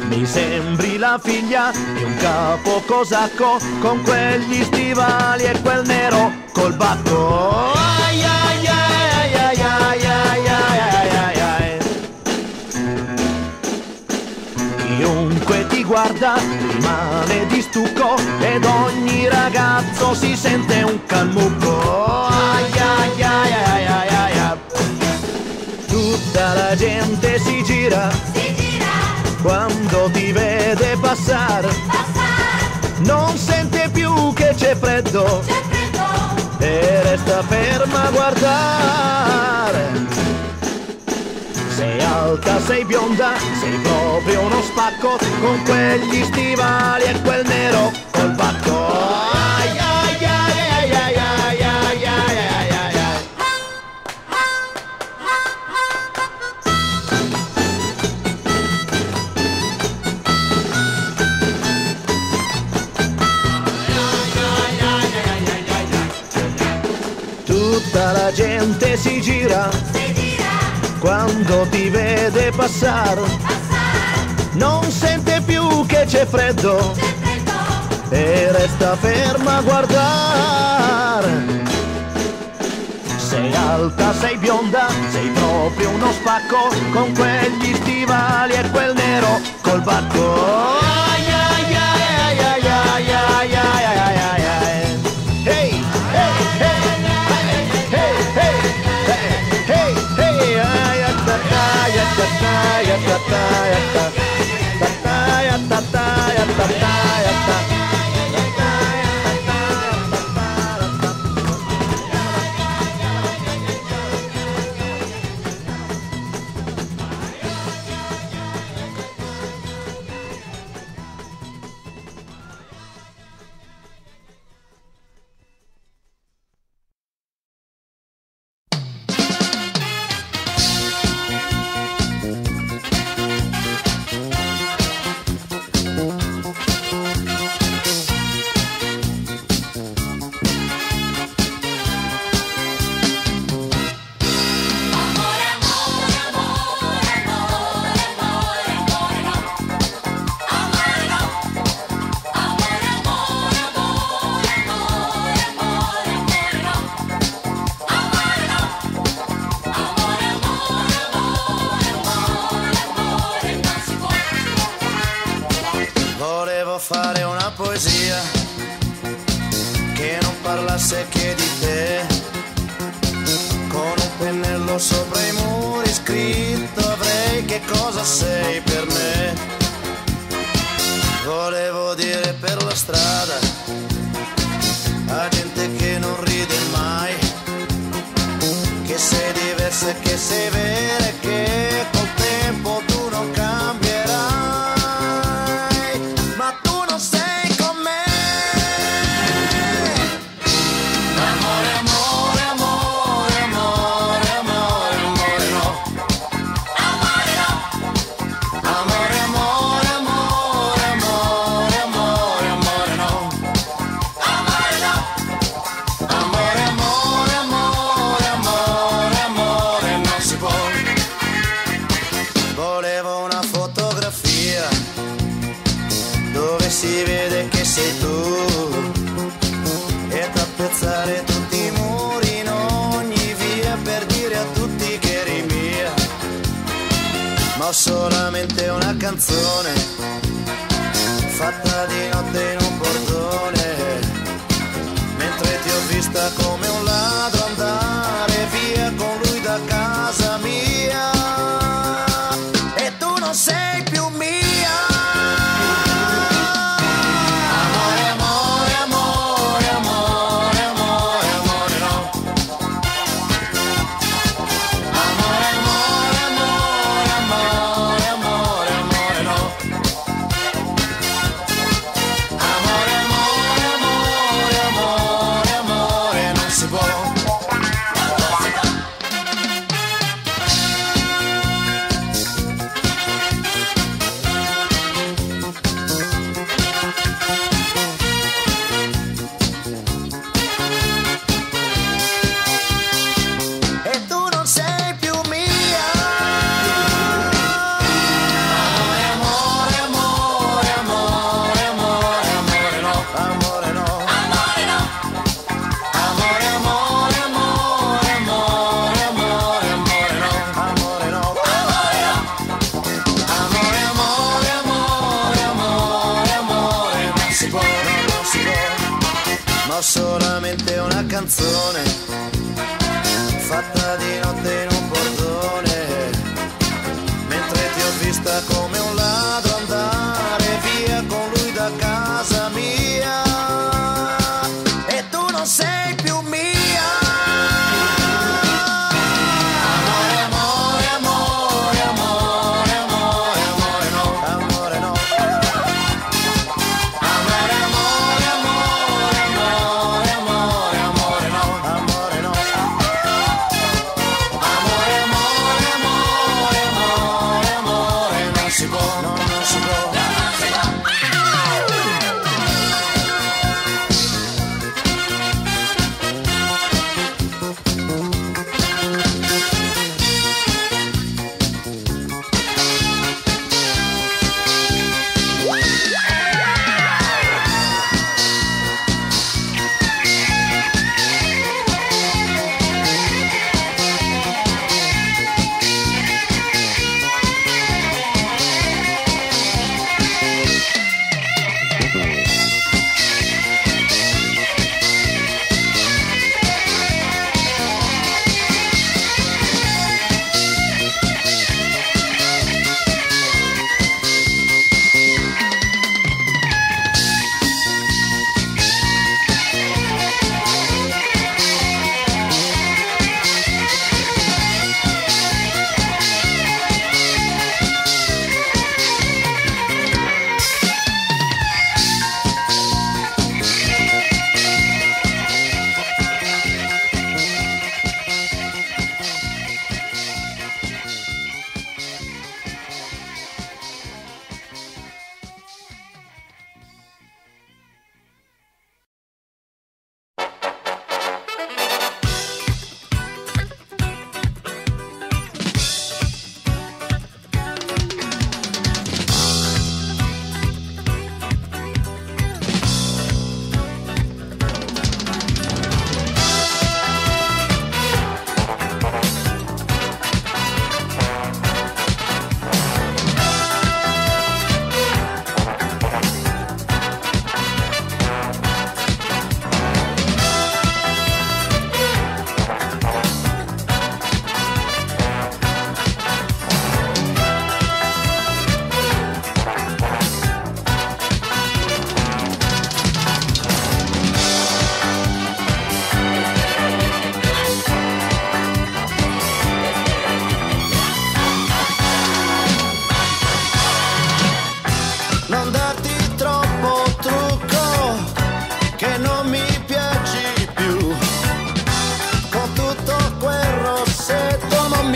Mi sembri la figlia di un capo cosacco con quegli stivali e quel nero col bacco. Ai ai ai ai ai ai ai ai ai. Chiunque ti guarda rimane di stucco ed ogni ragazzo si sente un calmucco. Ai ai ai ai ai ai ai. Tutta la gente si gira quando ti vede passare, non sente più che c'è freddo, e resta ferma a guardare. Sei alta, sei bionda, sei proprio uno spacco, con quegli stivali e quel nero col bacco. Ai ai ai ai ai ai ai ai ai ai. Tutta la gente si gira quando ti vede passare, non sente più che c'è freddo, e resta ferma a guardare. Sei alta, sei bionda, sei proprio uno spacco, con quegli stivali e quel nero col bacco. Ai ai ai ai ai ai ai ai ai ai. Hey, hey, hey, hey, hey, hey, hey, hey, Fare una poesia che non parlasse che di te, con un pennello sopra i muri scritto avrei che cosa sei per me. Volevo dire per la strada a gente che non ride mai, che sei diversa e che sei vera e che col tempo tu non cambierai. Si vede che sei tu e tappezzare tutti i muri in ogni via per dire a tutti che eri mia. Ma ho solamente una canzone fatta di notte in un portone, mentre ti ho vista come un ladro andare via con lui da casa mia, e tu non sei più mia.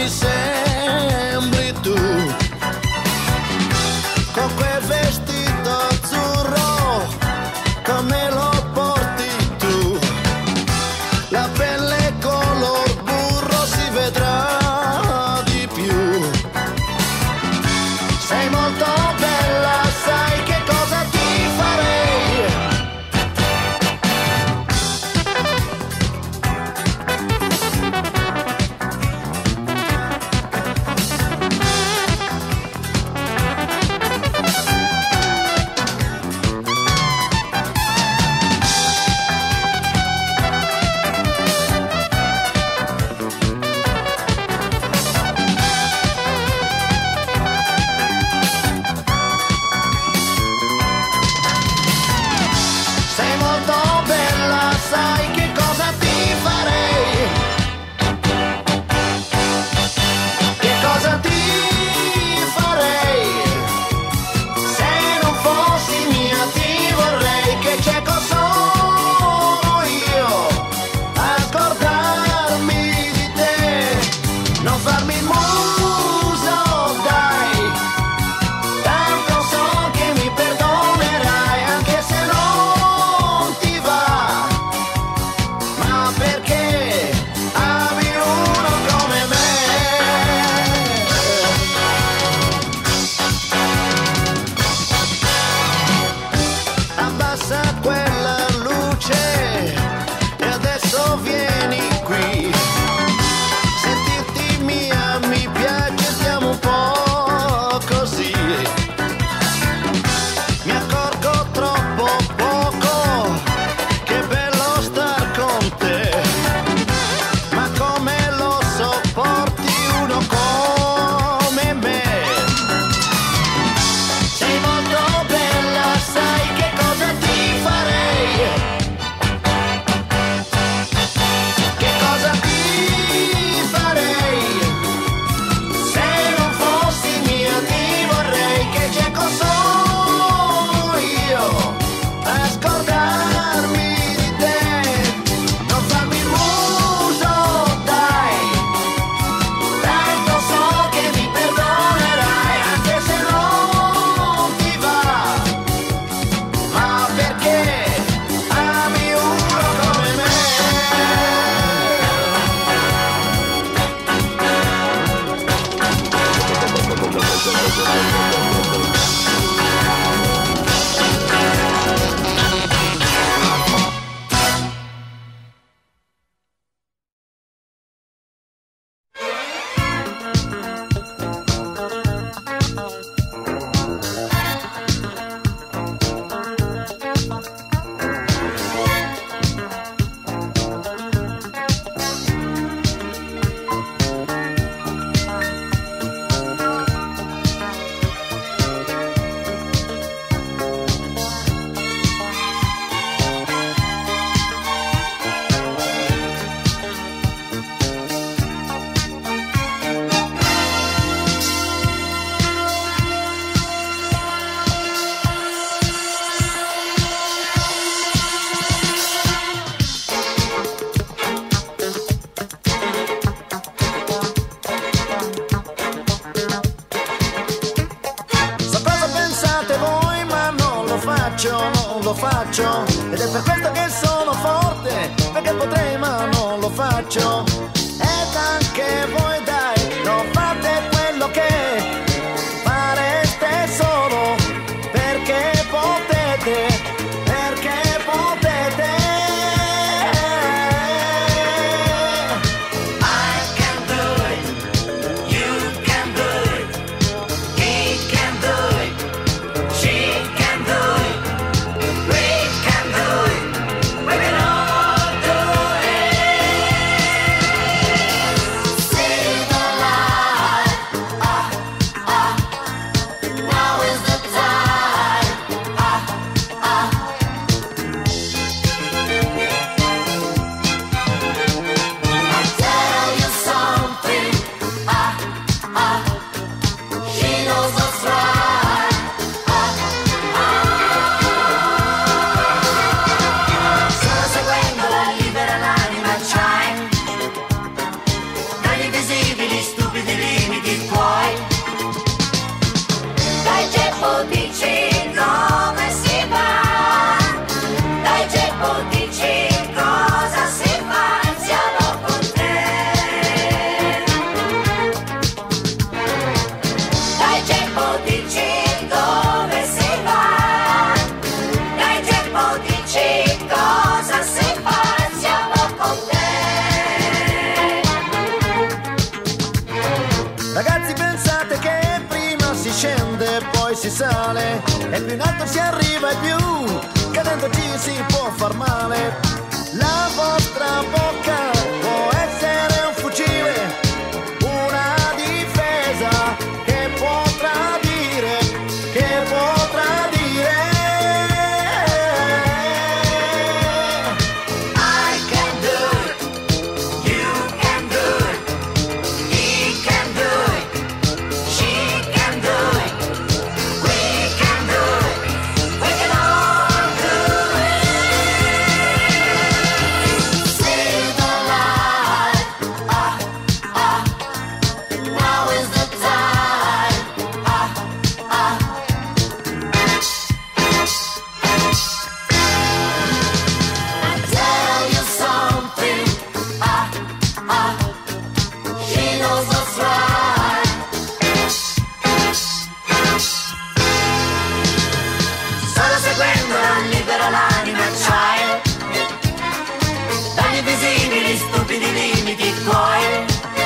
sembri tu, con quel vestito azzurro, come lo porti tu, la pelle color burro si vedrà di più. Sei molto bella, sai che cosa ti farei? Sei molto bella, sai che cosa ti farei? Che cosa ti farei? Se non fossi mia ti vorrei, che cieco sono io a scordarmi di te. Non farmi il muso, dai, tanto so che mi perdonerai, anche se non ti va. Ma perché ami uno come me? Abbassa quella luce e adesso vieni qui. Sentirti mia mi piace, stiamo un po' così. Mi accorgo troppo poco, che bello star con te. Ma come lo sopporti uno come me? Sei molto bella, sai che cosa ti farei? Che cosa ti farei? Se non fossi mia ti vorrei, che cieco sono io a scordarmi di te. Non farmi il muso, dai, tanto so che mi perdonerai, anche se non ti va. Ma perché ami uno come me? So cosa pensate voi, ma non lo faccio. Ed è per questo che sono forte, perché potrei ma non lo faccio. Ed anche voi dai, non fate quello che fareste solo perché potete, perché potete. I can do it, you can do it, he can do it, she can do it, we can do it, we can all do it. si sale e più in alto si arriva e più cadendo ci si può far male. La vostra bocca può essere un fucile, una difesa che potrà dire, che potrà dire I can do it, you can do it, he can do it, she can do it, we can do it, we can all do it. See the light, now is the time, I tell you something, she knows what's right. Solo seguendo libera l'anima, child, dagli invisibili stupidi limiti tuoi.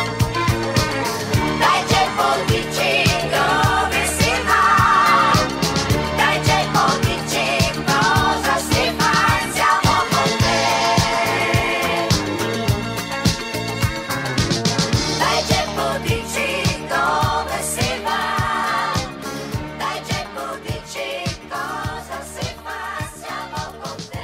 Dai J-Pop, dici dove si va, dai J-Pop, dici cosa si fa, siamo con te. Dai J-Pop, dici dove si va, dai J-Pop, dici cosa si fa, siamo con te.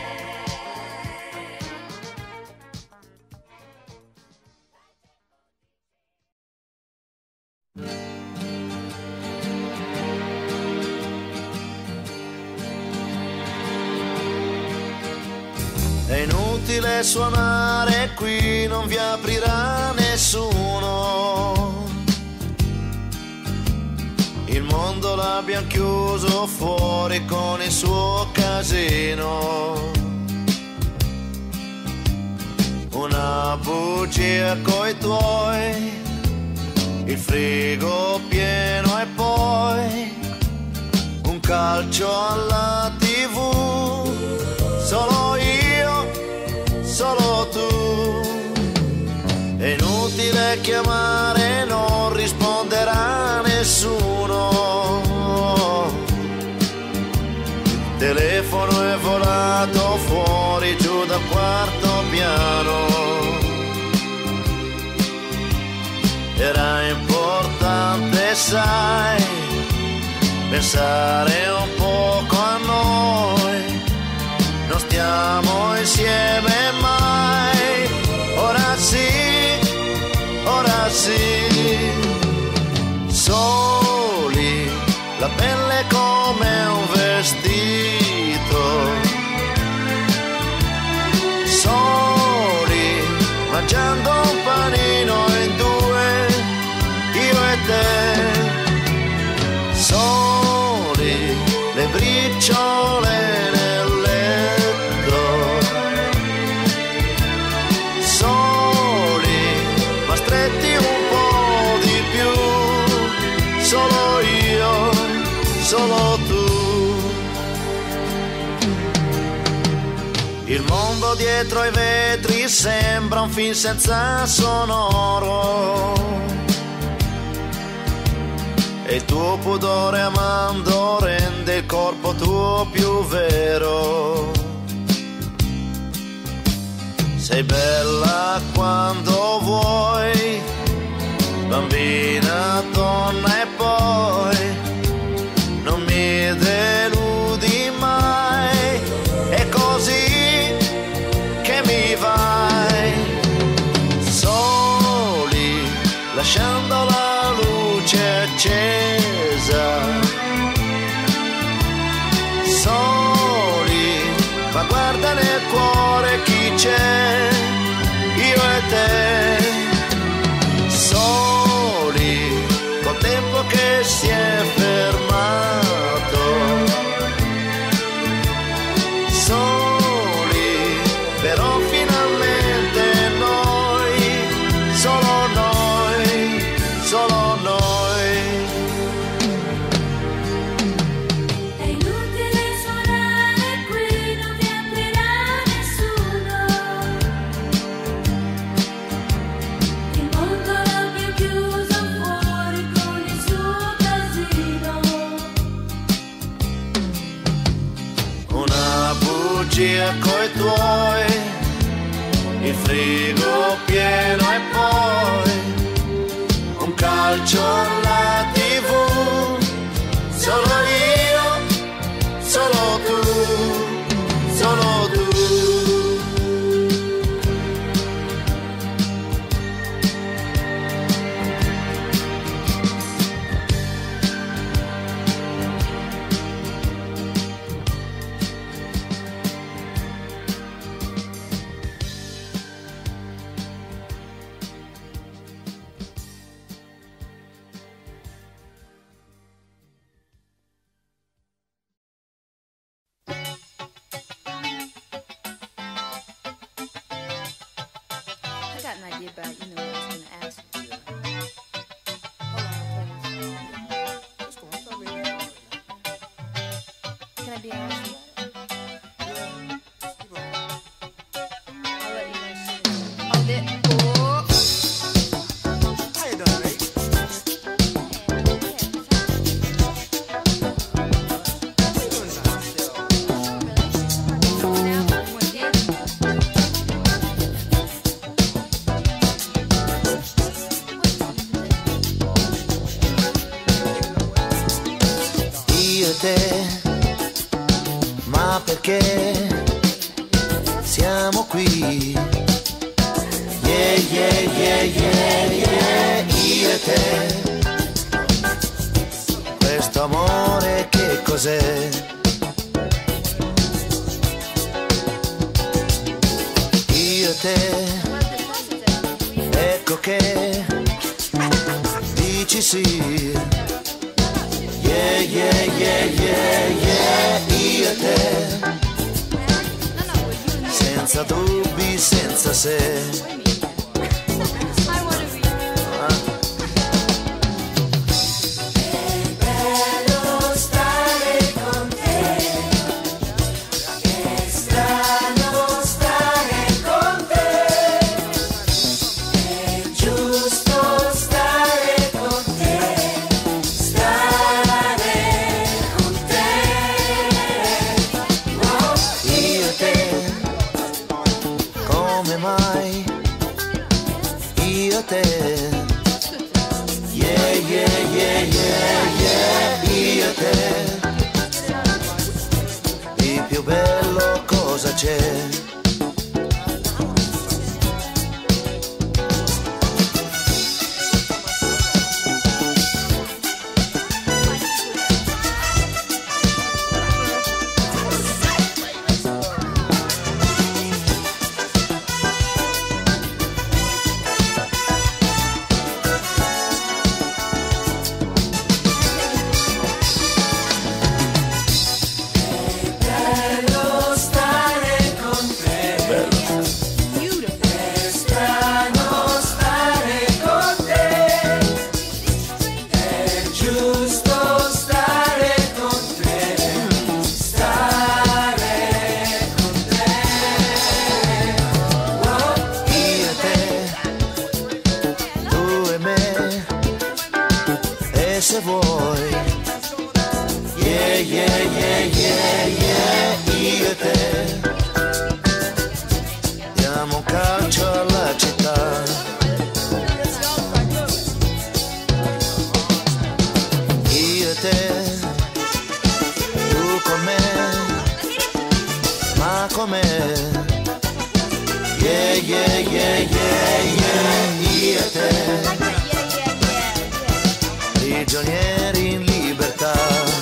È inutile suonare qui, non vi aprirà nessuno. Il mondo l'abbiamo chiuso fuori con il suo casino. Una bugia coi tuoi, il frigo pieno e poi un calcio alla TV. Solo io, solo tu. È inutile chiamare, non risponderà nessuno. Il telefono è volato fuori giù dal quarto piano. Era importante, sai, pensare un poco a noi. Non stiamo insieme mai. Ora sì, ora sì. Soli, la pelle come un vestito. Soli, mangiando un panino in due, io e te. Soli, le briciole nel letto. Soli, ma stretti un po' di più. Solo io, solo tu. Il mondo dietro ai vetri sembra un film senza sonoro. E il tuo pudore amando rende il corpo tuo più vero. Sei bella quando vuoi, bambina, donna e poi non mi deludi mai. È così che mi vai. Soli, lasciando la luce accesa. Soli, ma guarda nel cuore chi c'è, io e te. Soli, col tempo che si è fermato. Soli, però finalmente noi, solo noi, solo noi. È inutile suonare qui, non vi aprirà nessuno. Il mondo l'abbiamo chiuso fuori con il suo casino. magia coi tuoi, il frigo pieno e poi un calcio alla TV, solo io, solo tu, solo tu. I got an idea about, what I was going to ask you. Hold on, please. Can I be honest about it? I'll let you know soon. Oh, How you doing, mate? Io e te, ma perché siamo qui? Yeah, yeah, yeah, yeah, yeah, io e te. Questo amore che cos'è? Io e te, ecco che dici sì. Yeah, yeah, yeah, yeah, yeah, io e te, senza dubbi, senza se. Come mai io e te? Yeah, yeah, yeah, yeah, yeah, io e te. Di più bello cosa c'è? Se vuoi, yeah, yeah, yeah, yeah, yeah, io e te diamo un calcio alla città. Io e te, tu con me, ma com'è? Yeah, yeah, yeah, yeah, yeah, io e te. Prigionieri in libertà.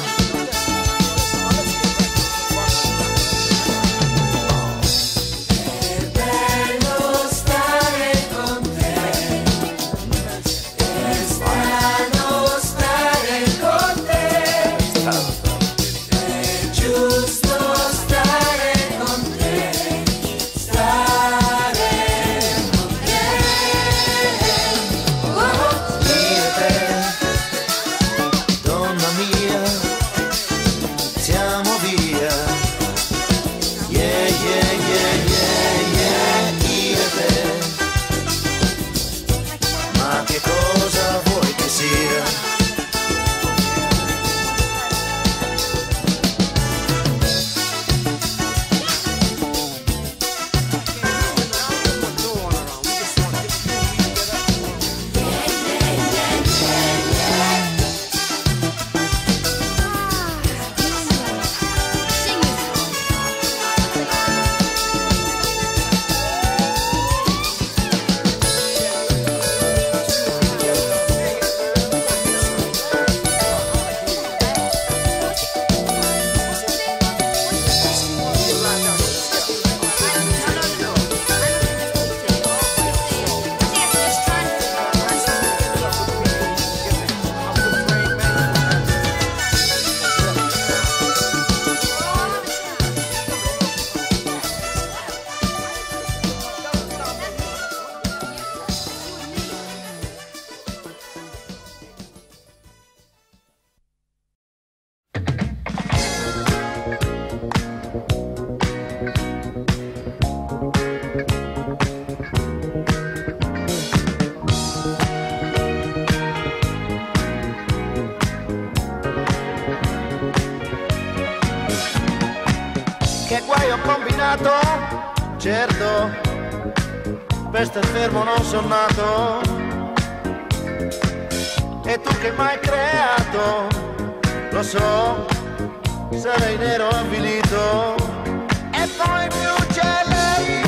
È bello stare con te, è strano stare con te, è giusto stare con te, stare con te. Io e te. peccato, certo, per star fermo non son nato. E tu che m'hai creato, lo so, sarei nero avvilito. E poi più c'è lei,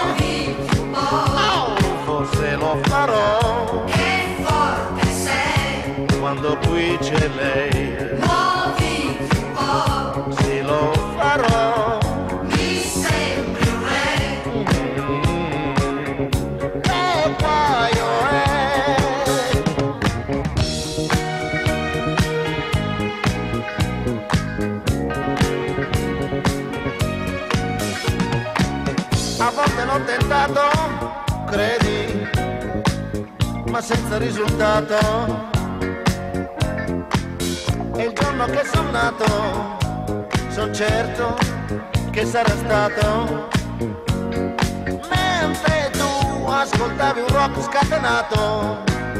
oh, forse lo farò. Che forte sei, Quando qui c'è lei, muoviti un po', sì lo farò. mi sembri un re. E paio A volte l'ho tentato, credi, ma senza risultato. E il giorno che son nato, son certo che sarà stato mentre tu ascoltavi un rock scatenato,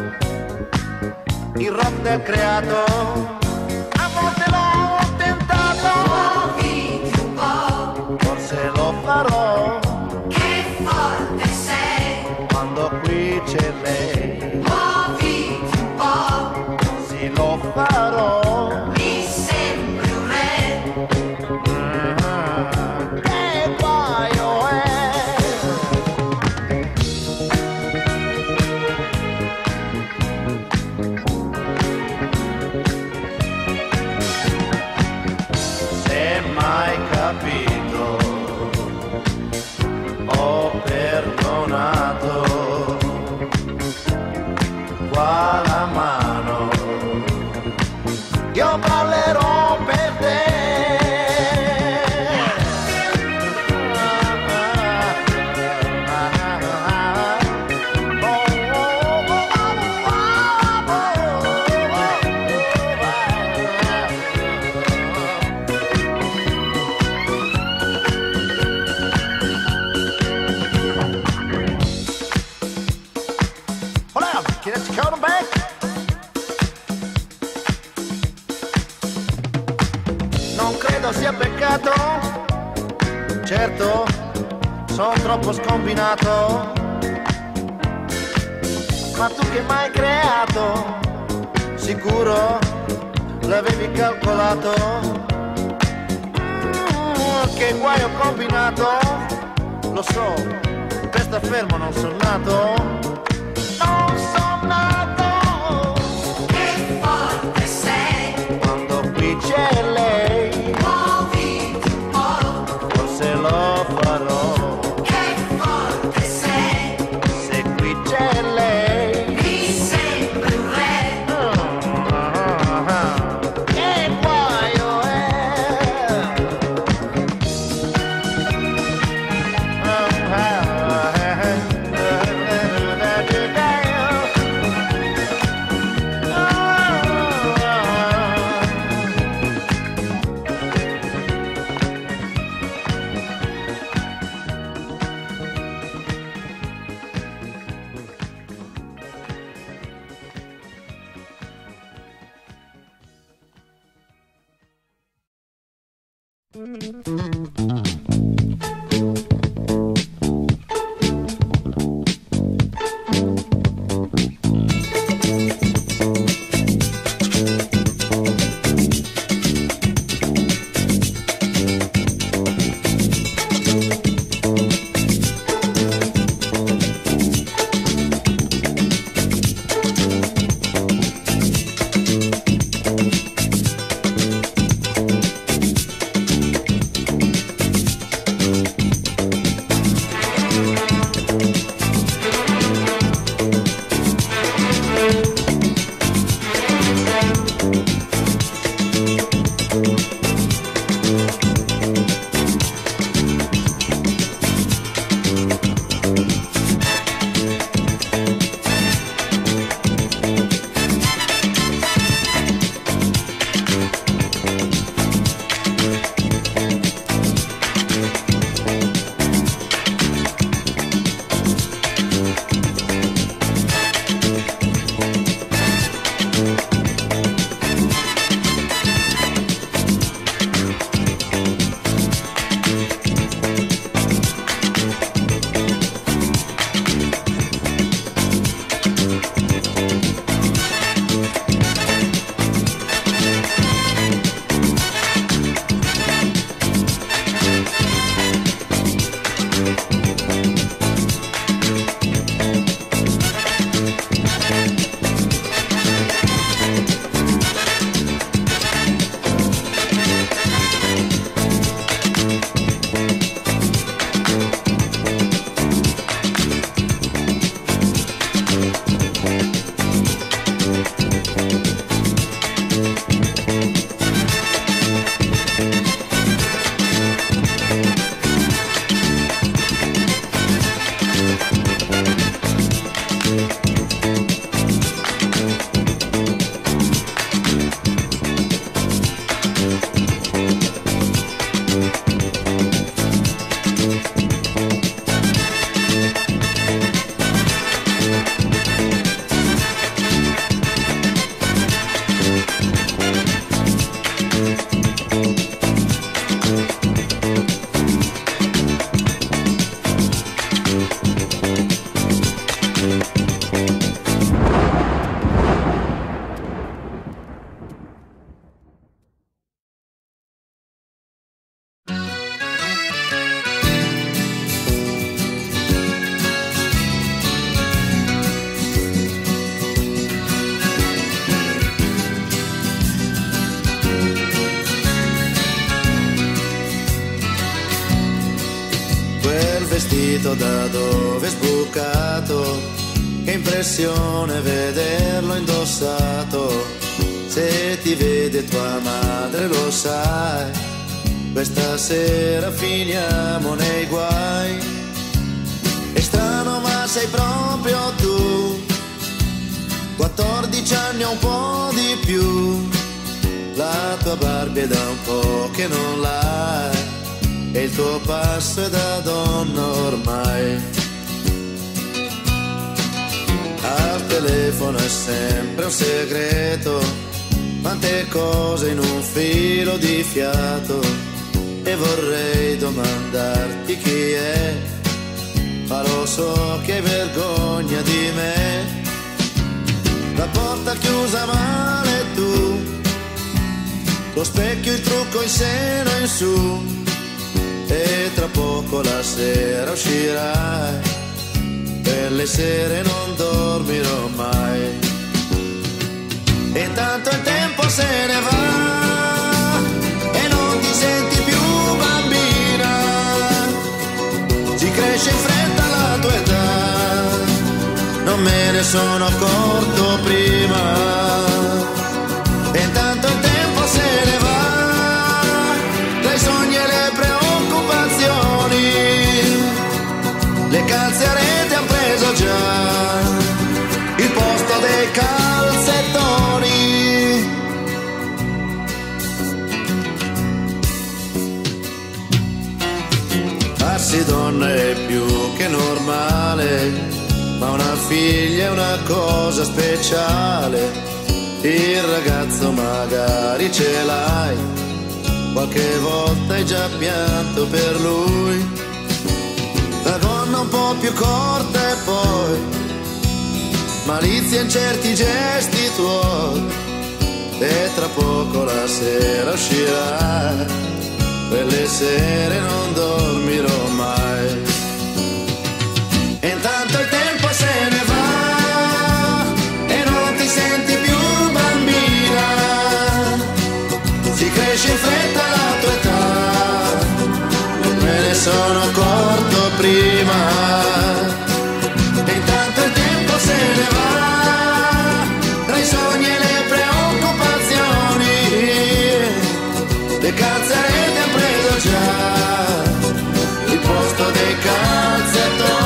il rock del creato. A volte l'ho tentato, Muoviti un po', forse lo farò. che forte sei, Quando qui c'è lei, muoviti un po', sì lo farò. mi sembri un re. E paio Se mai capito, ho perdonato. Qua la mano, io ballerò per te. Hold on, can you count them back? Non credo sia peccato, certo, sono troppo scombinato. Ma tu che m'hai creato, sicuro l'avevi calcolato. Che guai ho combinato, lo so, per star fermo non son nato. Non son nato, Che forte sei, quando qui c'è lei, muoviti un po', forse lo farò. che forte sei, Se qui c'è lei, mi sembri un re. che guaio è. vestito da dove è sbucato, che impressione vederlo indossato. Se ti vede tua madre lo sai, questa sera finiamo nei guai. È strano ma sei proprio tu, 14 anni o un po' di più. La tua Barbie è da un po' che non l'hai, e il tuo passo è da donna ormai. Al telefono è sempre un segreto, quante cose in un filo di fiato, e vorrei domandarti chi è, ma lo so che hai vergogna di me. La porta chiusa male tu, lo specchio, il trucco in seno in su, e tra poco la sera uscirai, per le sere non dormirò mai. E intanto il tempo se ne va e non ti senti più bambina, si cresce in fretta la tua età, non me ne sono accorto prima. E intanto il tempo se ne va, tra i sogni e le preoccupazioni, le calze a rete han preso già il posto dei calzettoni. Farsi donna è più che normale, ma una figlia è una cosa speciale. Il ragazzo magari ce l'hai, qualche volta hai già pianto per lui. La donna un po' più corta e poi malizia in certi gesti tuoi, e tra poco la sera uscirà, quelle sere non dormirò mai. E intanto il tempo se ne va e non ti senti più bambina, si cresce in fretta la tua età, non me ne sono accorto prima. E intanto il tempo se ne va, tra i sogni e le preoccupazioni, le calze a rete han preso già il posto dei calzettoni.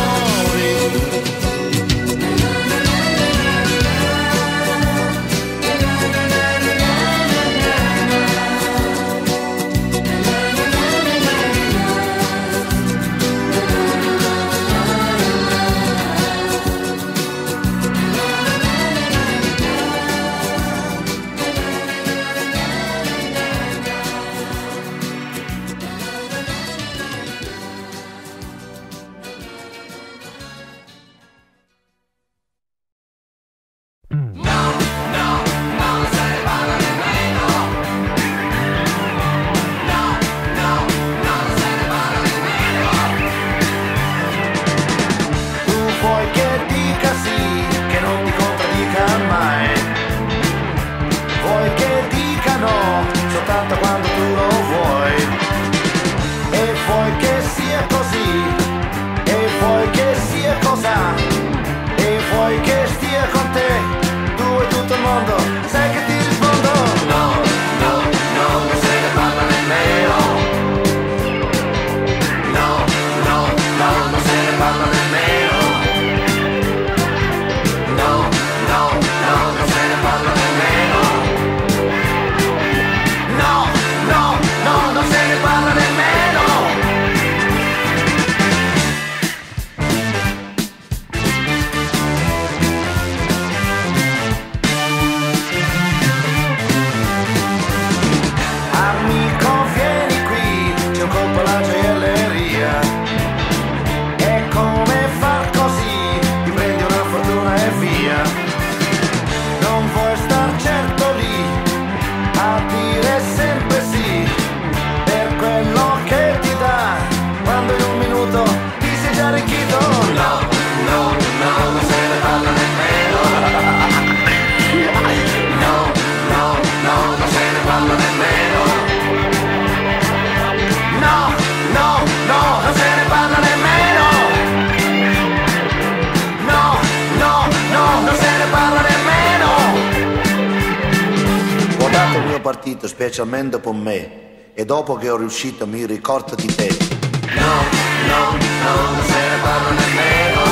quando partito specialmente per me, e dopo che ho riuscito mi ricordo di te. No, no, no, non se ne parla nemmeno.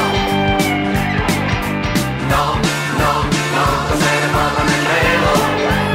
No, no, no, non se ne parla nemmeno.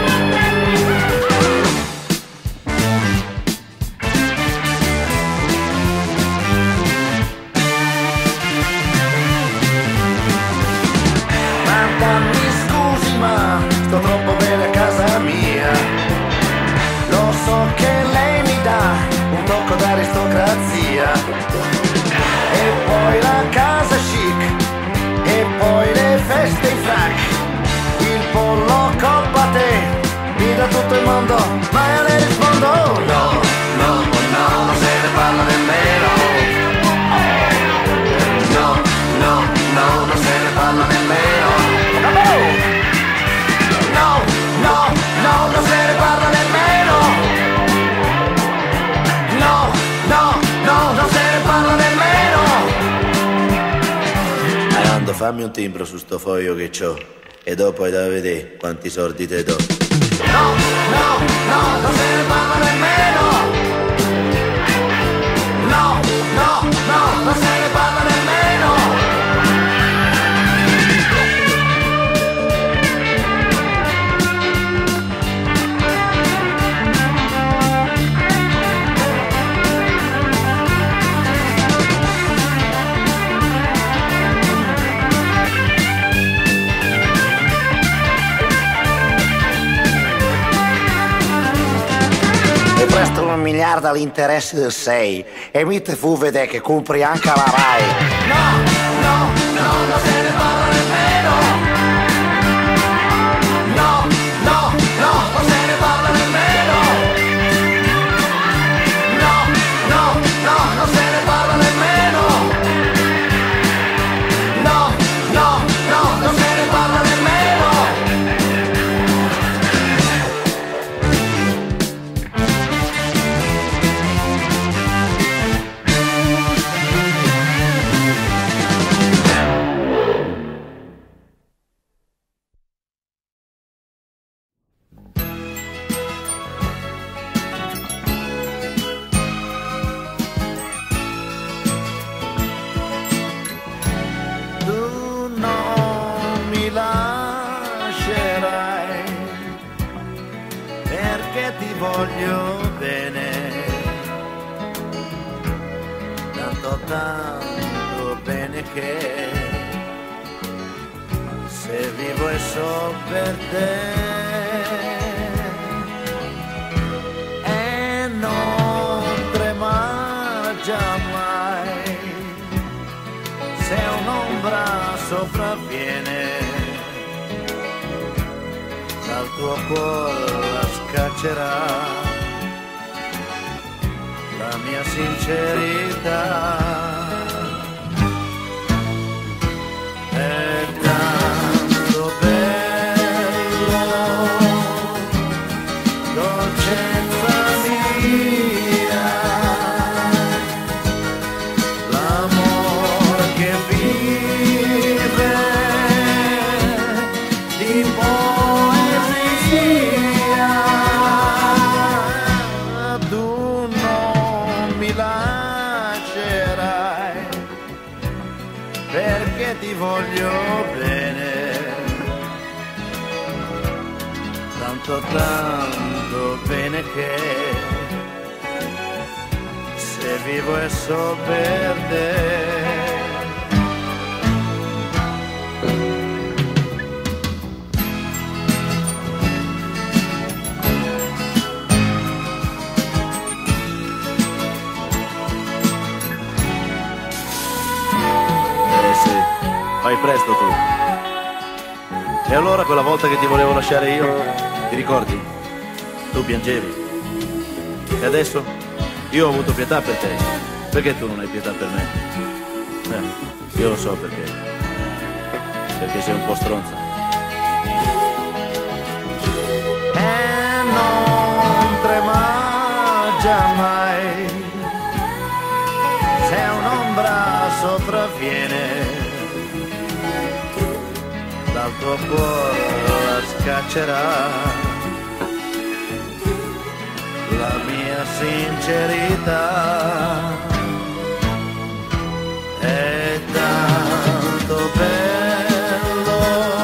Mi scusi ma sto troppo bene a casa mia. Lo so che lei mi dà un tocco d'aristocrazia. E poi la casa chic, e poi le feste in frac. Il pollo coppa te, mi dà tutto il mondo, ma io le rispondo no, no, no, non se ne parla nemmeno. No, no, no, non se ne parla nemmeno. No, no, no, non se ne parla nemmeno. No, no, no, non se ne parla nemmeno. Ando, fammi un timbro su sto foglio che c'ho, e dopo hai da vedere quanti soldi te do. No, no, no, non se ne parla nemmeno. No, no, no, non se ne parla nemmeno. E presto 1 miliardo all'interesse del 6, e mi te fu vedere che compri anche la Rai. No, no, no, non se ne parla nemmeno. No, no, no, non se ne parla nemmeno. No, no, no, non se ne parla nemmeno. No, no, no, non se ne parla nemmeno. Voglio bene, tanto bene che se vivo è solo per te, e non trema già mai se un'ombra sopravviene dal tuo cuore. Scaccerà la mia sincerità. È tanto bello, dolcezza mia, l'amore che vive di ti voglio bene, tanto bene che se vivo è solo per te. Fai presto tu. E allora quella volta che ti volevo lasciare io, ti ricordi? Tu piangevi. E adesso io ho avuto pietà per te. Perché tu non hai pietà per me? Io lo so perché. Perché sei un po' stronza. E non trema già mai se un'ombra sopravviene dal tuo cuore la scaccerà la sincerità è tanto bello,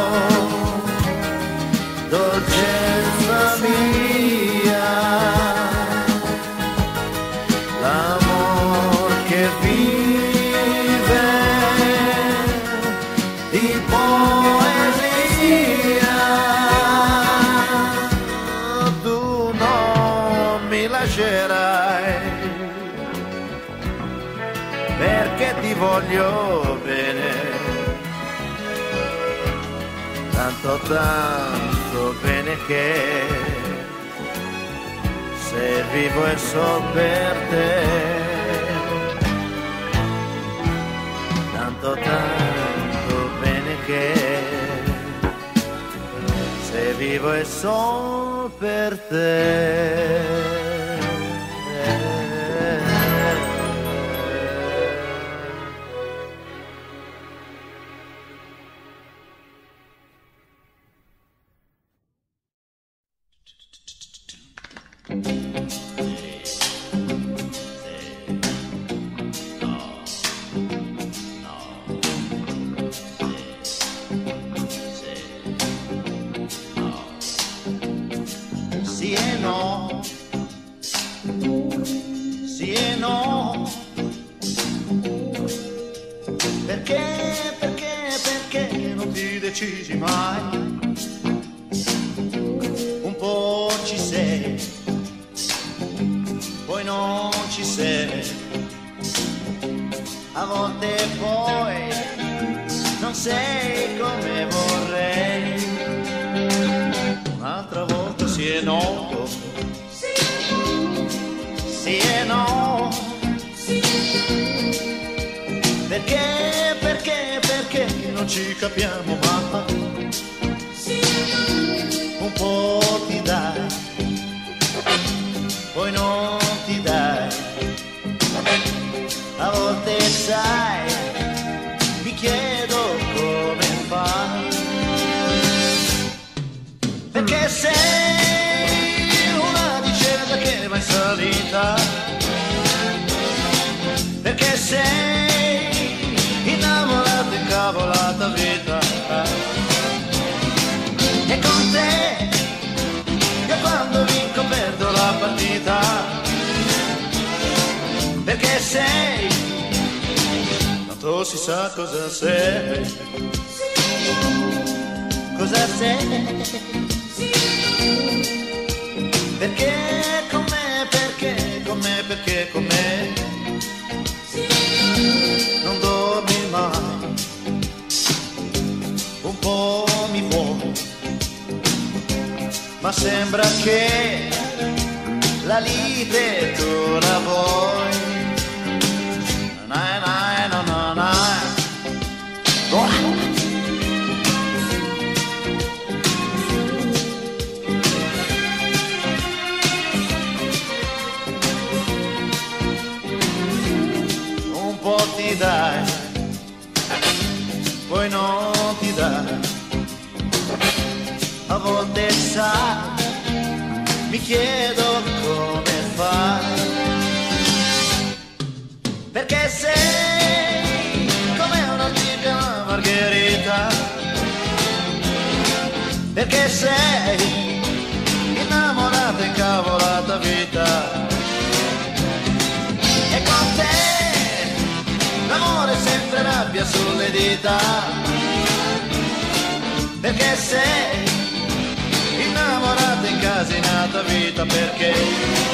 dolcezza mia, l'amor che vive di poesia. Tu non mi lascerai perché ti voglio bene, tanto tanto bene che se vivo è solo per te, tanto tanto bene che se vivo è solo per te. Sì e no, sì e no, perché non ti decisi mai? Un po' ci sei, poi non ci sei, a volte poi non sei come vorrei, un'altra volta sì e no, sì e no, perché non ci capiamo mai, un po' ti dai, poi non ti dai, a volte sai, mi chiedo come fai, perché sei una discesa che mai salita, perché sei innamorata, incavolata vita, e con te io quando vinco perdo la partita, perché sei, tanto si sa cosa sei, cosa sei, perché con me, perché con me non dormi mai, un po' mi vuoi, ma sembra che la lite tu la vuoi, nai, nai, no, no, nai. Un po' ti dai, poi non ti dai, a volte sai, mi chiedo come fai, perché sei come un'antica margherita, perché sei innamorata, incavolata vita, e con te l'amore sempre rabbia sulle dita, perché sei innamorata, incasinata vita, perché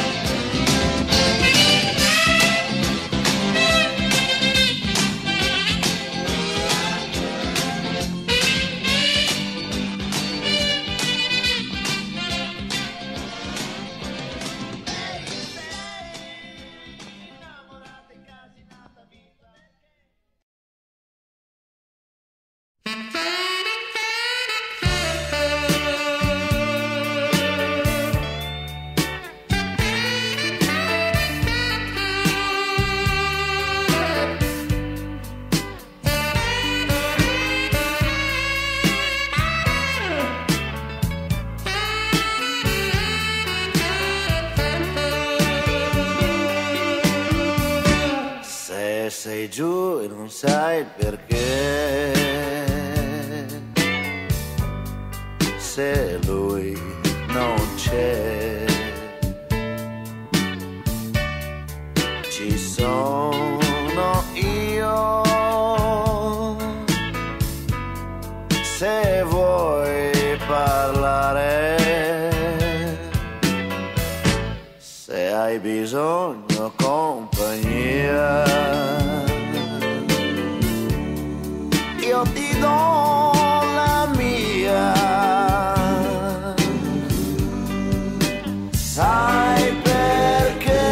sei giù e non sai il perché. Se lui non c'è, ci sono io. Se vuoi parlare, se hai bisogno compagnia, io ti do la mia. Sai perché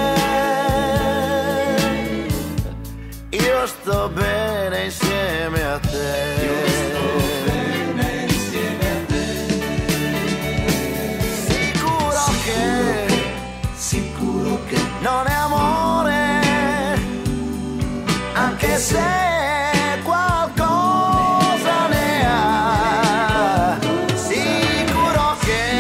io sto bene insieme a te. Io sto bene insieme a te. Sicuro che non è amore, anche se qualcosa ne ha. Sicuro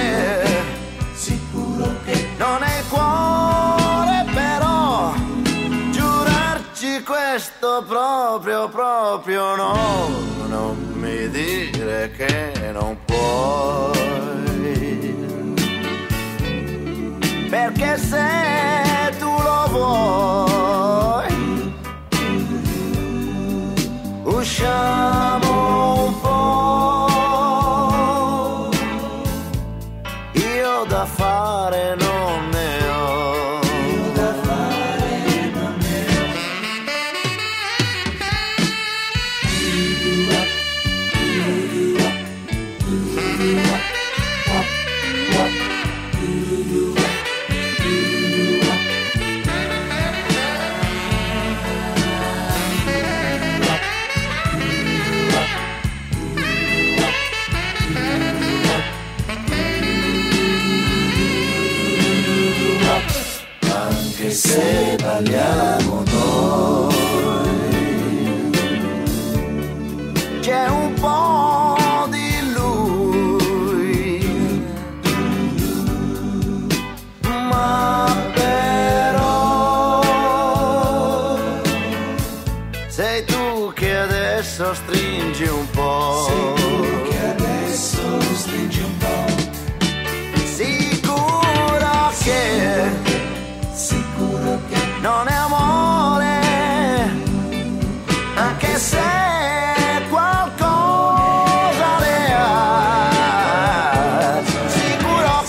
che non è il cuore, però giurarci questo proprio no. Non mi dire che non puoi, perché se tu lo vuoi, usciamo un po'. Io da fare non ne ho. Io da fare non ne ho. Anche se balliamo noi, c'è un po' di lui, ma però sei tu che adesso stringi un po'. Sei tu che adesso stringi un po'. Sicuro che non è amore, anche se qualcosa ne ha. Sicuro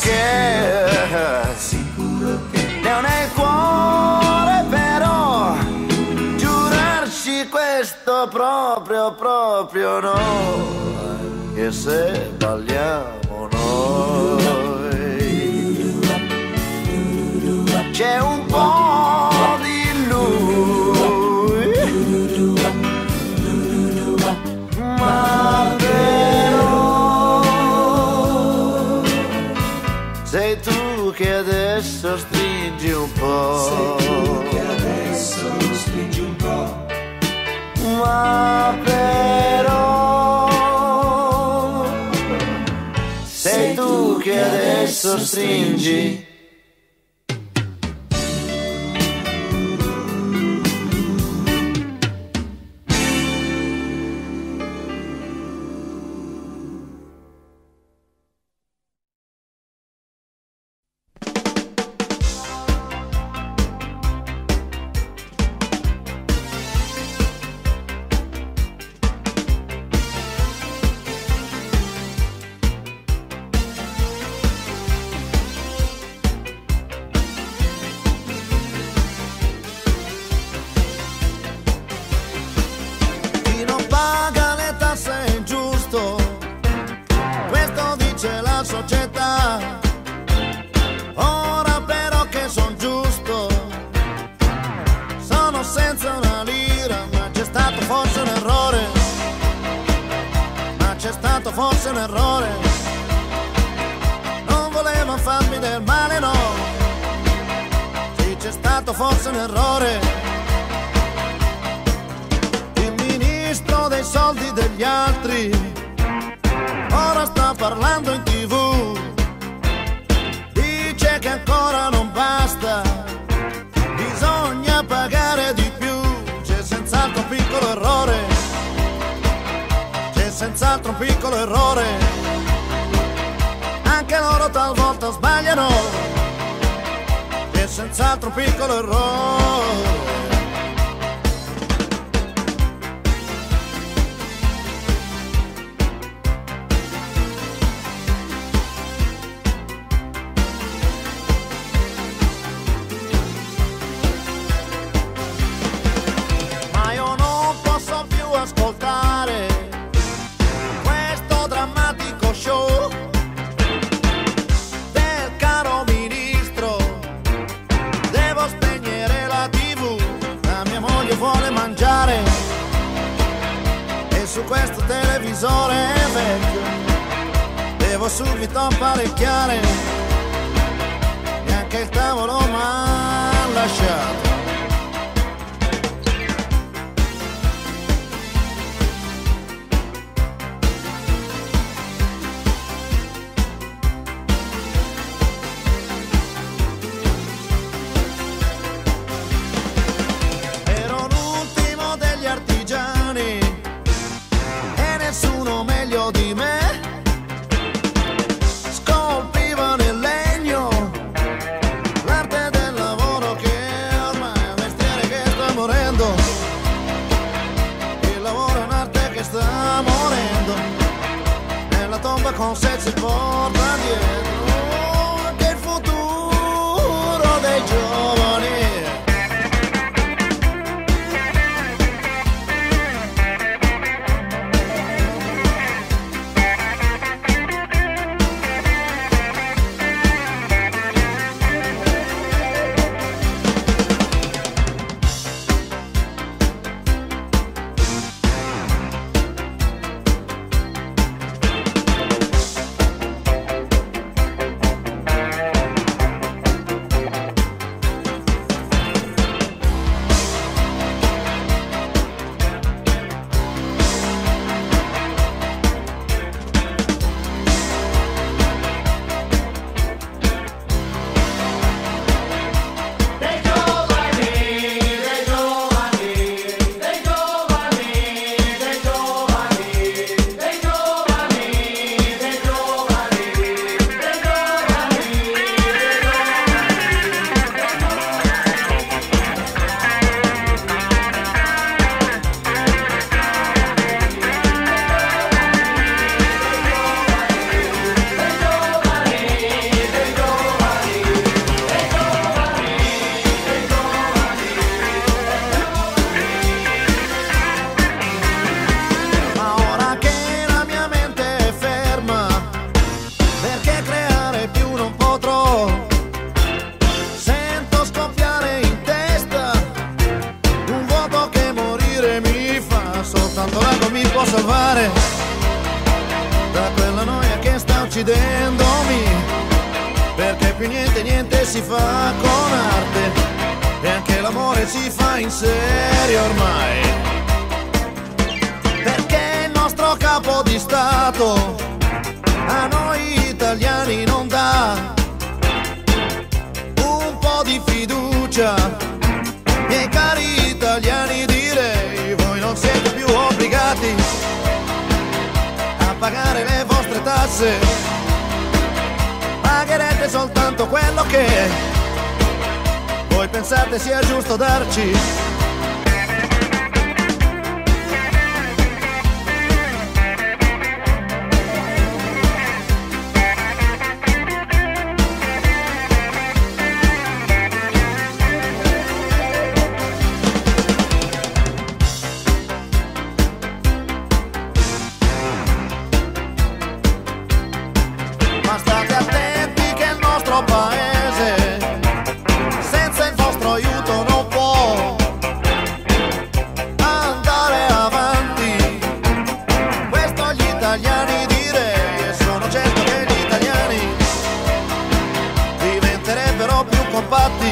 che non è il cuore, però giurarci questo proprio no. Che se balliamo noi, c'è un po' di lui, ma però sei tu che adesso stringi un po'. Sei tu che adesso stringi un po', ma però sei tu che adesso stringi. Società, ora però che son giusto, sono senza una lira, ma c'è stato forse un errore, non volevo farmi del male, no, sì, c'è stato forse un errore. Il ministro dei soldi degli altri ora sta parlando in TV, dice che ancora non basta, bisogna pagare di più. C'è senz'altro un piccolo errore, anche loro talvolta sbagliano, è senz'altro un piccolo errore. Ascoltare questo drammatico show del caro ministro, devo spegnere la TV, la mia moglie vuole mangiare e su questo televisore vecchio devo subito apparecchiare e anche il tavolo m'ha lasciato. Di me scolpiva nel legno l'arte del lavoro che ormai è un mestiere che sta morendo, il lavoro è un'arte che sta morendo, nella tomba con sé si porta dietro anche il futuro dei giovani. Salvare da quella noia che sta uccidendomi, perché più niente si fa con arte e anche l'amore si fa in serio ormai, perché il nostro capo di Stato a noi italiani non dà un po' di fiducia. Miei cari italiani, direi, voi non siete più obbligati a pagare le vostre tasse, pagherete soltanto quello che voi pensate sia giusto darci. Ma state attenti che il nostro paese senza il vostro aiuto non può andare avanti. Questo gli italiani, direi, e sono certo che gli italiani diventerebbero più compatti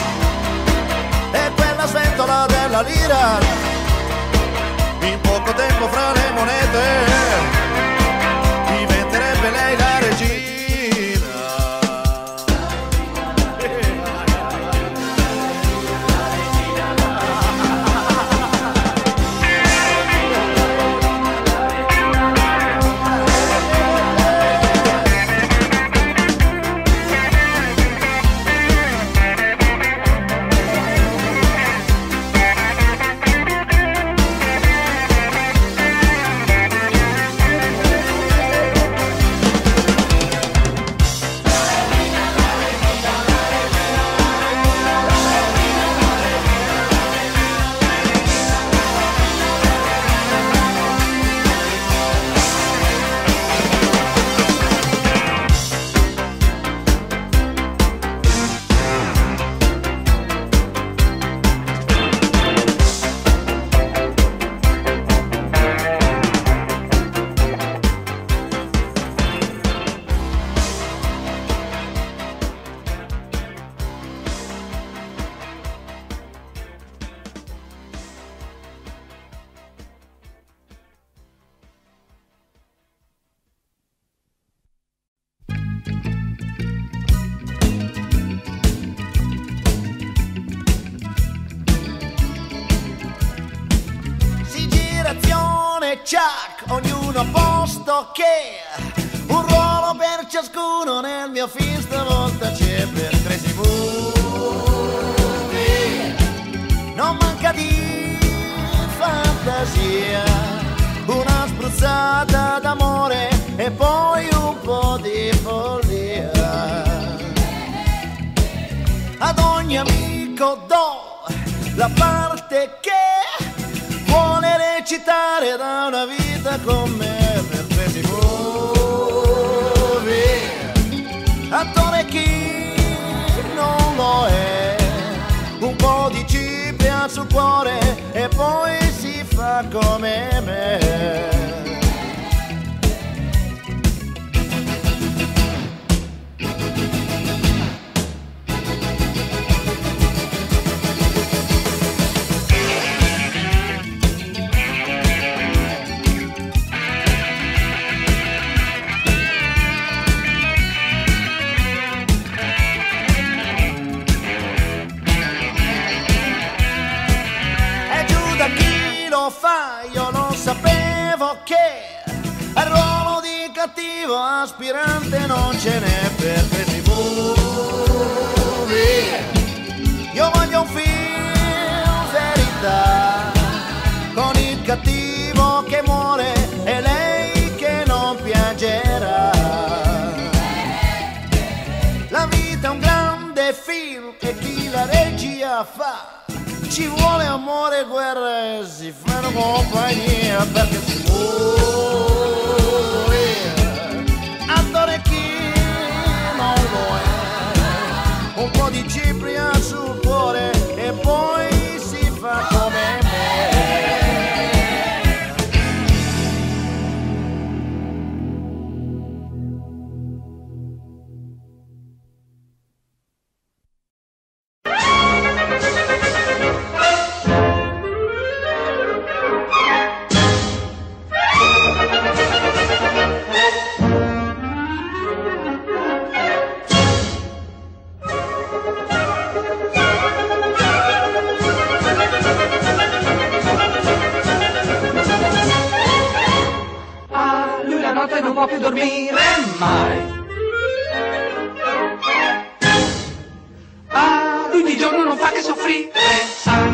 e quella sventola della lira in poco tempo fra le monete diventerebbe lei la regina. ciac, ognuno a posto che un ruolo per ciascuno nel mio film stavolta c'è per Crazy Movie. Non manca di fantasia, una spruzzata d'amore e poi un po' di follia. Ad ogni amico do la parte che vuole recitare da una vita con me per Crazy Movie. Attore chi non lo è, un po' di cipria sul cuore e poi si fa come me. Io non sapevo che al ruolo di cattivo aspirante non ce n'è per Crazy Movie. Io voglio un film verità, con il cattivo che muore e lei che non piangerà. La vita è un grande film e chi la regia fa ci vuole amore, guerra e si fanno compagnia perché si muore. Attore chi non lo è, un po' di cipria sul cuore e poi si fa come me. Non può più dormire mai. Lui di giorno non fa che soffrire, sai.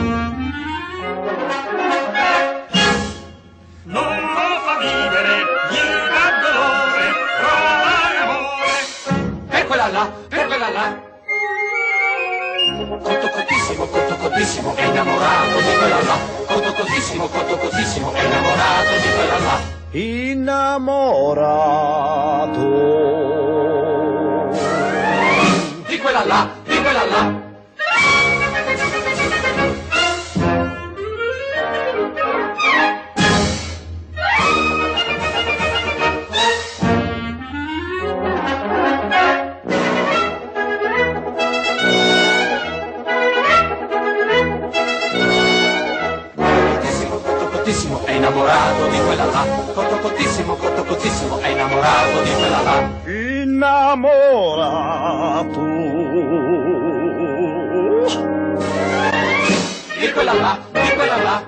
Non lo fa vivere, gli dà dolore, provare amore. Per quella là, per quella là. Cotto cottissimo, è innamorato di quella là. Cotto cottissimo, è innamorato di quella là. Innamorato di quella là, di quella là. Cottissimo, è innamorato di quella là. Cotto cottissimo, è innamorato di quella là. Innamorato di quella là, di quella là.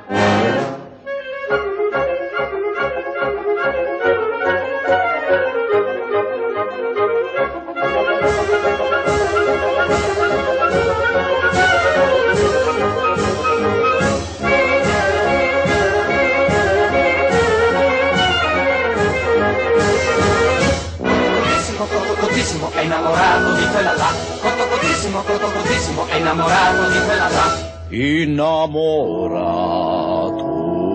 È innamorato di quella là. Cotto cottissimo, è innamorato di quella là. Innamorato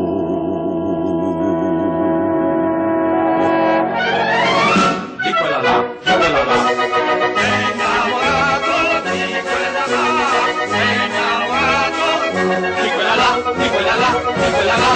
di quella là, di quella là. È innamorato di quella là. È innamorato di quella là, di quella là, di quella là.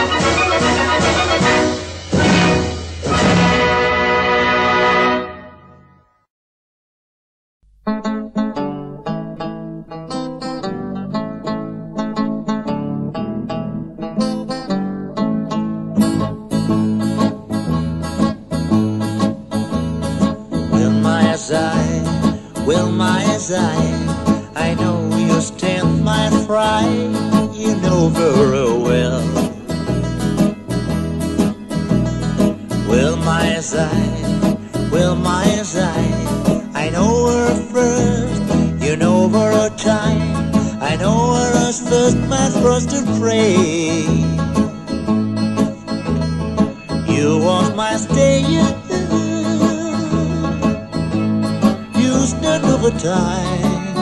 I know you stand my fright, you know very well. my side, well, my side. I know her first, you know her a time. I know her as first, my first to pray. You was my stay, you stood over time.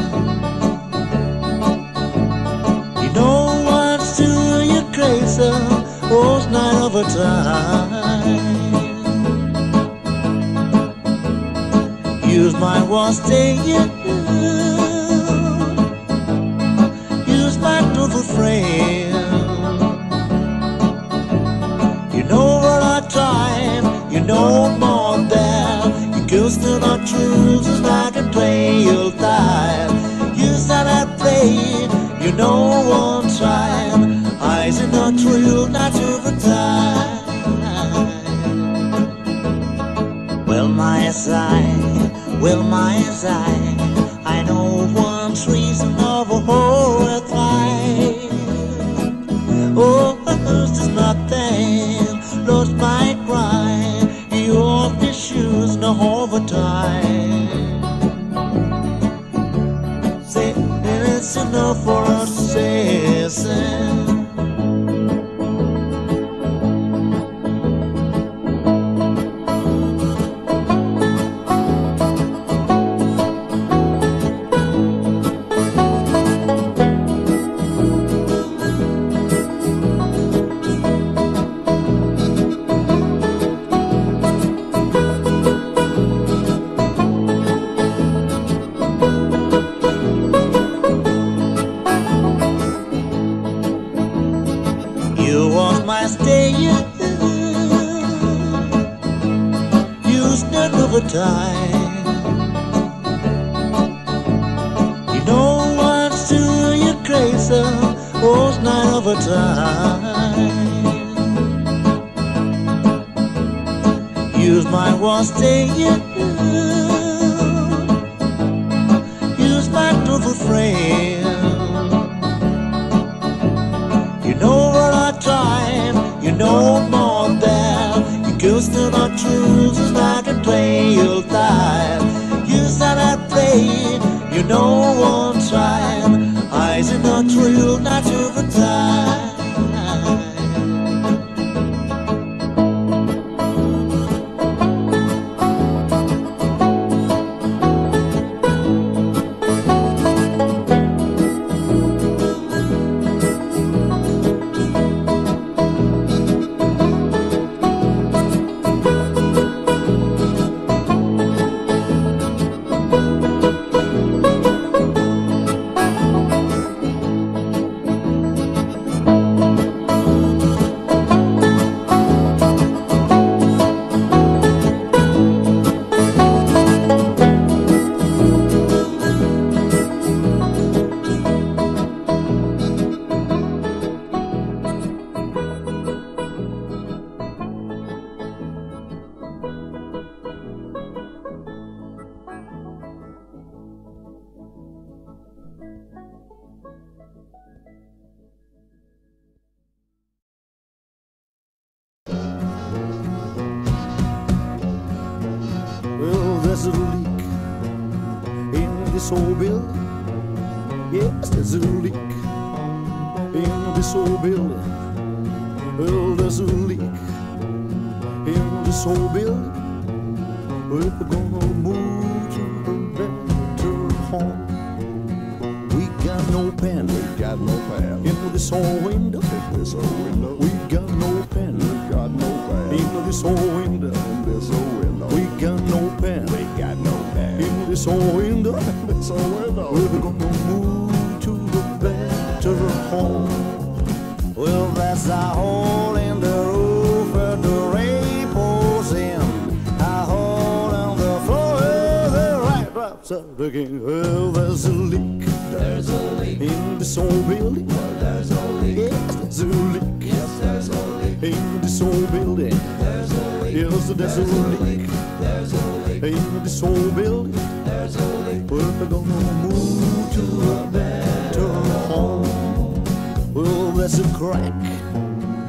You know what's to you crazy, was night over time. Use my one stay, use my truthful friend. You know what I time, you know more than you girls do not choose. It's like a play you'll time. You said I played, you know one time. Eyes in the thrill, not over time. Well, my side, well, my side. I know one's reason of a whole life. Oh, there's nothing, lost my cry. You off the shoes, no overtime. Say it's enough for us to say. You was my stay, you stood over time. You know what's to you crazy, was night over time. Use my one stay, use my truthful friend. You know what I time, you know more than you girls do not choose. It's like a play you'll time. You said I played, you know one time. Eyes in the thrill, not over time. Well, there's a leak in this old building. Yes, there's a leak in this old building. Well, there's a leak in this old building. We're gonna move to a better home. We got no pen, we got no pen in this old window. In this old window, we got no pen, we got no pen in this old window. In this old window, we got no pen, we got no pen in this old window. In this old window, we're gonna move to a better home. Well, that's a hole in the roof where the rain pours in. A hole on the floor where the rain drops out again. Well, there's a leak. There's a leak in this old building. Well, there's a leak. Yes, there's a leak. Yes, there's a leak in this old building. There's a leak. Yes, there's a leak. There's a leak in this old building. There's a leak. We're gonna move to a better home. Well, there's a crack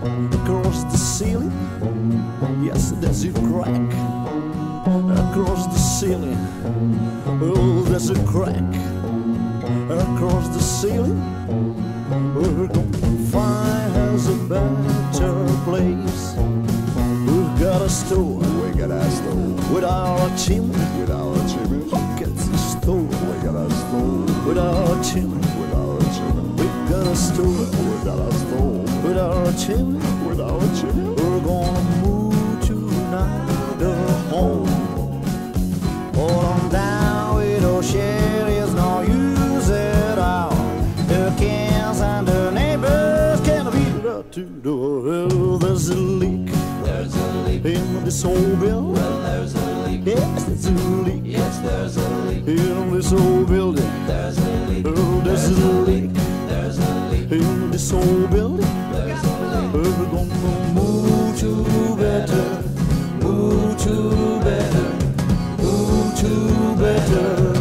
across the ceiling. Yes, there's a crack across the ceiling. Oh, there's a crack across the ceiling. We're gonna find us a better place. We've got a store. We got a store. With our chimney. With our chimney. Pockets a store. We got a store. With our chimney. With our chimney. We got a store. We got a store. With our chimney. With our chimney. We're gonna move tonight home. Hold on down with our share is no use at all. The kids and the neighbors can be brought to the door. There's a leak. There's a leak in this old building. Well, there's a leak. Yes, there's a leak. Yes, there's a leak in this old building. There's a leak. Oh, there's a leak. There's a leak in this old building. There's a leak. We're gonna move to better. Move to better. Move to better.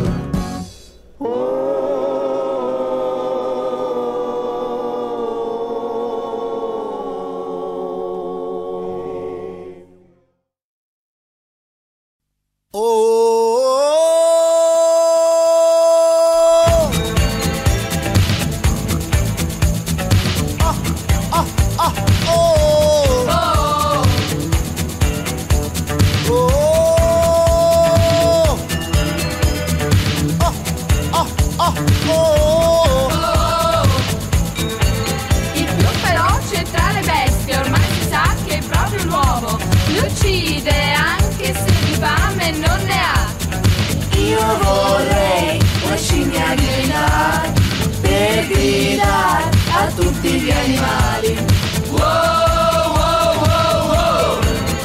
Il più feroce tra le bestie, ormai si sa che è proprio l'uomo. Li uccide anche se di fame non ne ha. Io vorrei una scimmia gridare per gridare a tutti gli animali. Wow, wow, wow, wow.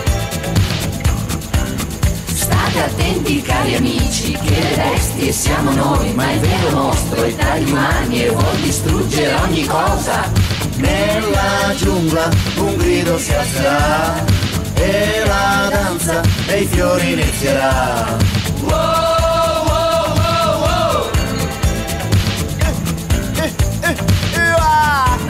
State attenti cari amici che le bestie siamo noi, ma il vero mostro è tra gli umani e vuol distruggere ogni cosa. Nella giungla un grido si alzerà e la danza dei fiori inizierà. Wow, wow, wow, wow. Uah,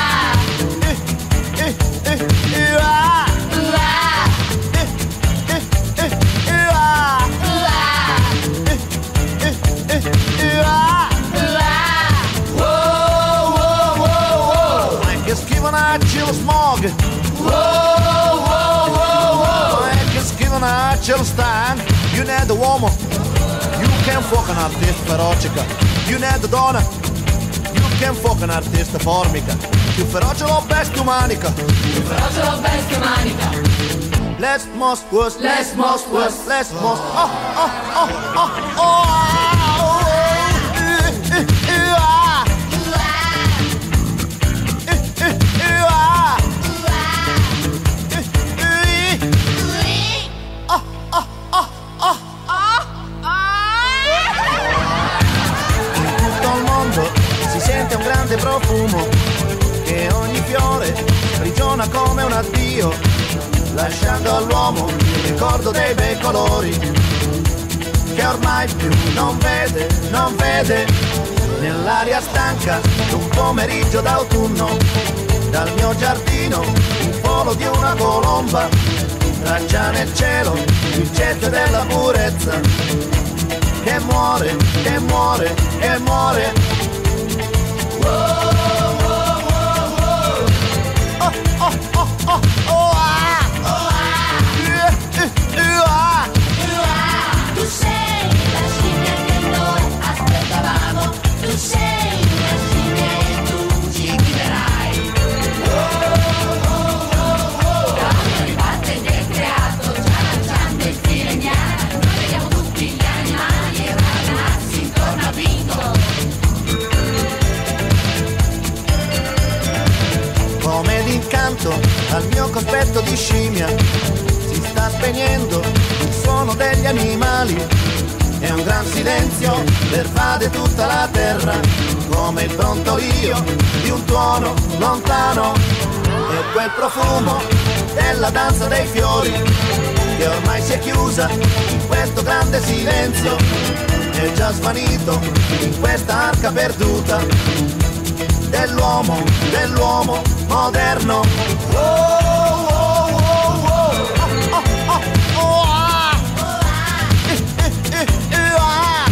Che schifo lo smog. Che schifo lo stank. You need the uomo. You can fuck un artista ferocica. You need the donna. You can fuck un artista formica. Più feroce lo bestia umanica. più feroce la bestia manica. Let's most was. Let's most was. Let's most. Oh. Un grande profumo che ogni fiore sprigiona come un addio, lasciando all'uomo il ricordo dei bei colori che ormai più non vede nell'aria stanca d'un pomeriggio d'autunno. Dal mio giardino il volo di una colomba traccia nel cielo il jet della purezza che muore. Tu sei la scimmia che noi aspettavamo. Tu sei la scimmia e tu ci guiderai. L'uomo ribatte ed è creato, già lanciando il filegnano. Noi vediamo tutti gli animali e ragazzi intorno a bingo. Come d'incanto al mio cospetto di scimmia si sta spegnendo il suono degli animali e un gran silenzio pervade tutta la terra come il brontolio di un tuono lontano e quel profumo della danza dei fiori che ormai si è chiusa in questo grande silenzio è già svanito in questa arca perduta dell'uomo moderno. Oh, oh, oh, oh. Oh, oh, oh, ah. Ah.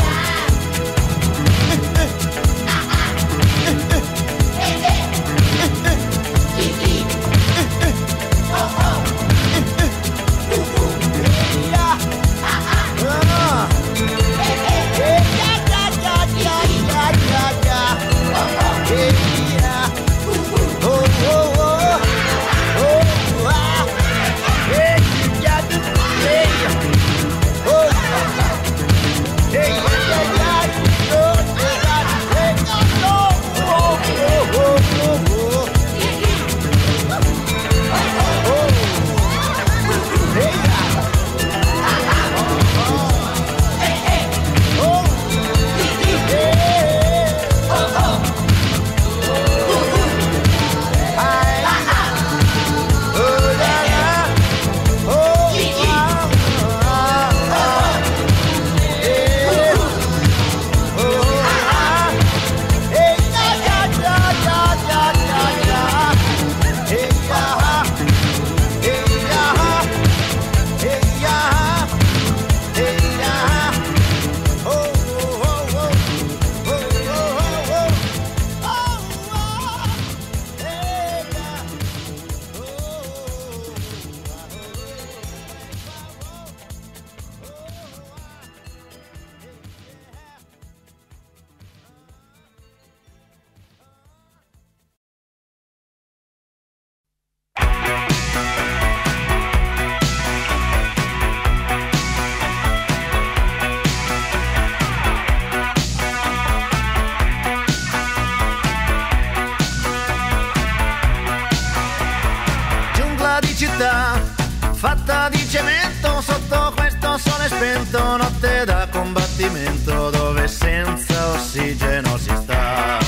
Fatta di cemento sotto questo sole spento, notte da combattimento dove senza ossigeno si sta.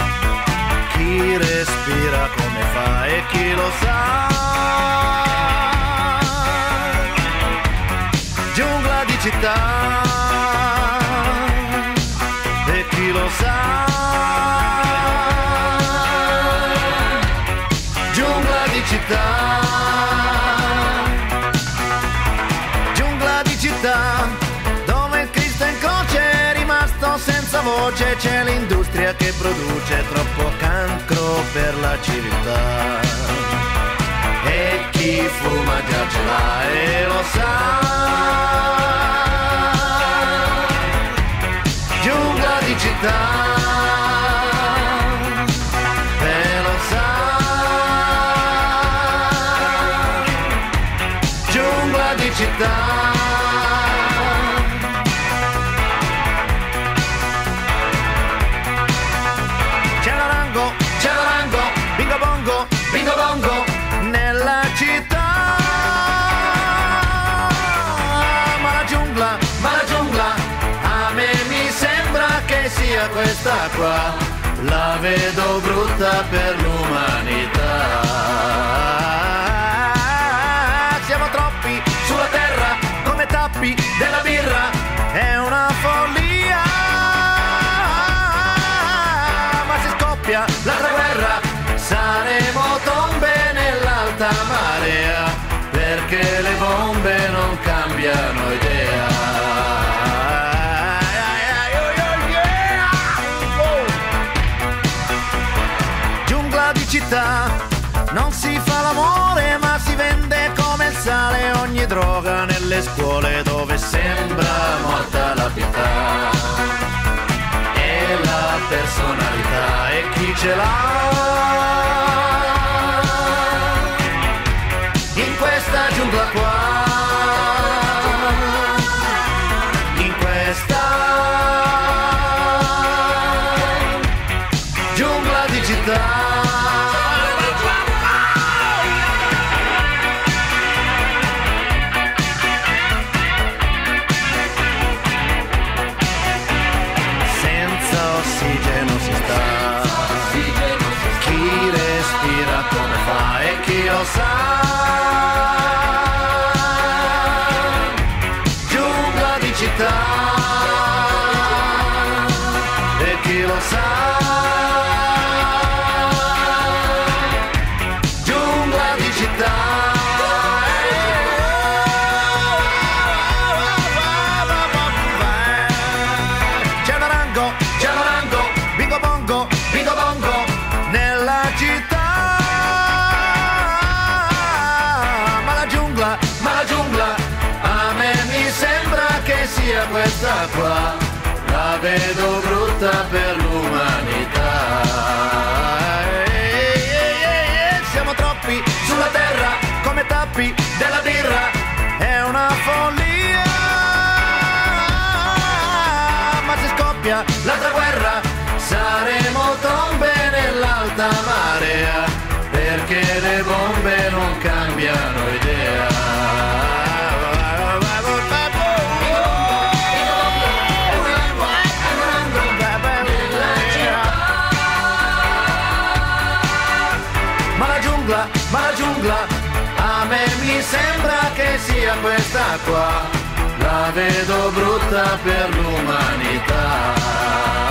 Chi respira come fa e chi lo sa. Giungla di città e chi lo sa. Giungla di città. Dove il Cristo in croce è rimasto senza voce, c'è l'industria che produce troppo cancro per la civiltà. E chi fuma già ce l'ha e lo sa. Giungla di città, e lo sa. Giungla di città. Bingo bongo nella città, ma la giungla, a me mi sembra che sia questa qua, la vedo brutta per l'umanità. Siamo troppi sulla terra come tappi della birra, è una follia, ma se scoppia l'altra guerra saremo tombe nell'alta marea, perché le bombe non cambiano idea. Giungla di città, non si fa l'amore ma si vende come il sale ogni droga nelle scuole dove sembra morta la pietà. E la personalità e chi ce l'ha. In questa giungla qua, in questa giungla di città. Senza ossigeno si sta, chi respira come fa e chi lo sa. E chi lo sa. cambia. L'altra guerra saremo tombe nell'alta marea, perché le bombe non cambiano idea. Ma la giungla a me mi sembra che sia questa qua, la vedo brutta per l'umanità.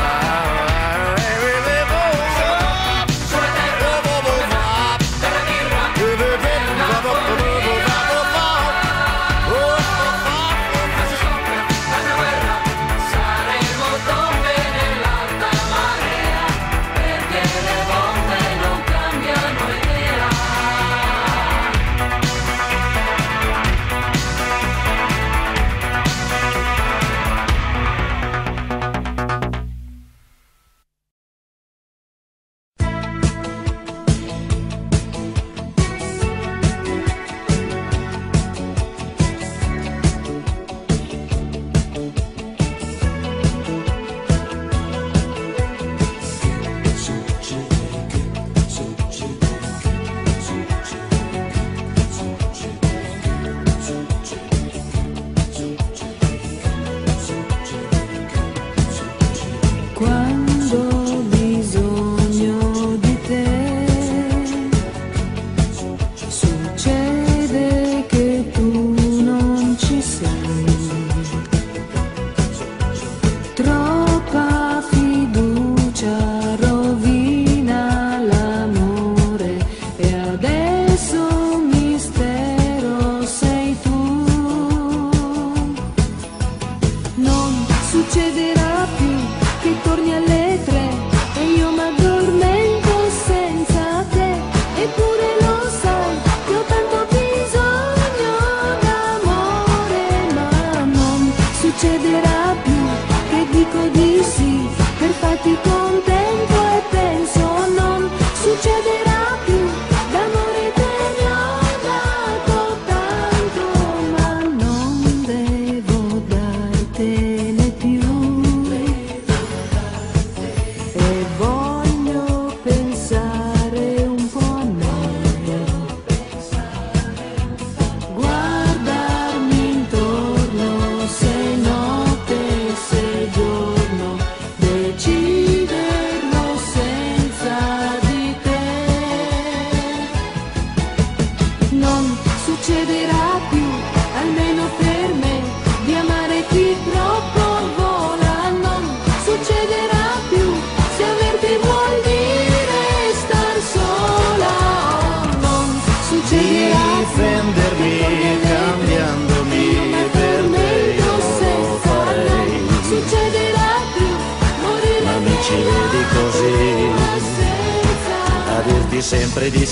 Sempre di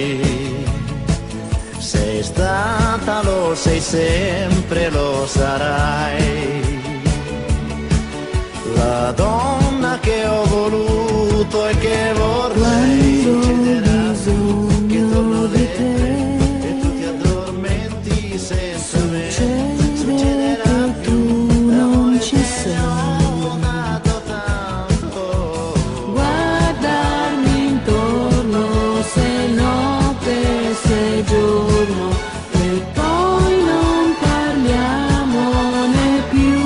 sì, sei stata, lo sei sempre, lo sarai, la donna che ho voluto e che vorrei. Succederà che torno a vedere e tu ti addormenti senza me. Succederà che tu non ci sei. Giorno e poi non parliamone più,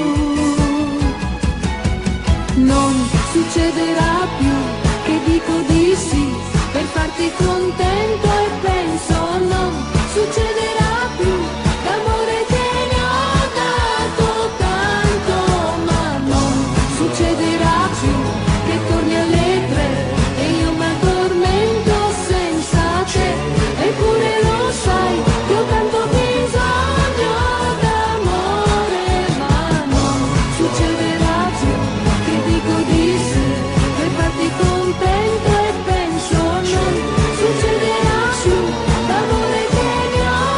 non succederà più che dico di sì per farti contento e penso non succederà più, d'amore te ne ho dato tanto, ma non succederà più che torni alle 3 e io mi addormento senza te. Eppure lo sai, che ho tanto bisogno d'amore, ma non succederà più che dico di sì per farti contento e penso non succederà più, d'amore che ne ho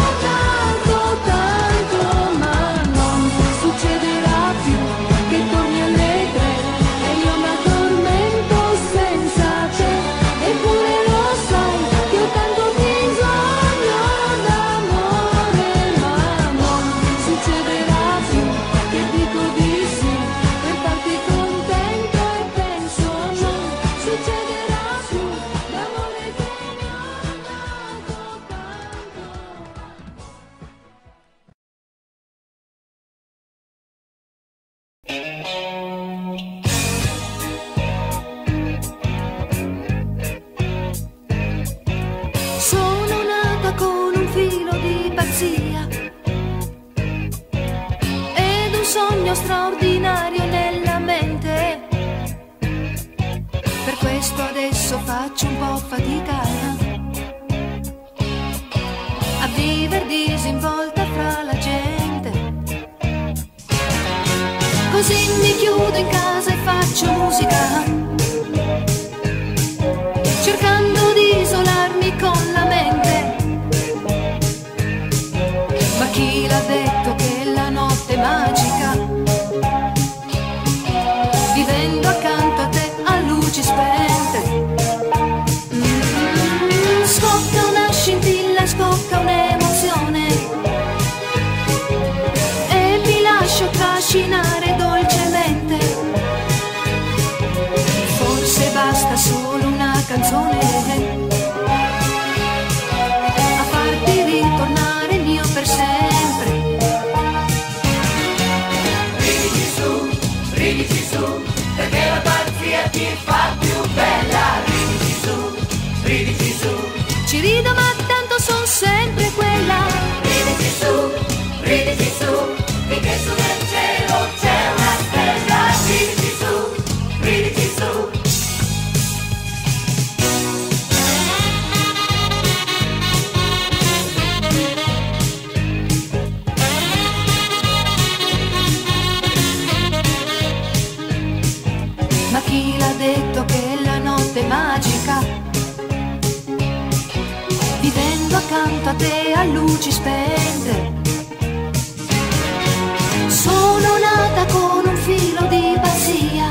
adesso faccio un po' fatica a vivere disinvolta fra la gente. Così mi chiudo in casa e faccio musica, cercando di isolarmi con la mente. Ma chi l'ha detto che la notte è magica? Vivendo accanto a te a luci spente. Scocca una scintilla, scocca un'emozione e mi lascio trascinare dolcemente. Forse basta solo una canzone a farti ritornare mio per sempre. Ridici su, perché la pazzia ti fa più bella. Ridici su, Ci rido ma tanto son sempre quella. ridici su, finché su nel cielo c'è una stella. Ridici su, Ma chi l'ha detto che la notte è magica? Vivendo accanto a te a luci spente. Sono nata con un filo di pazzia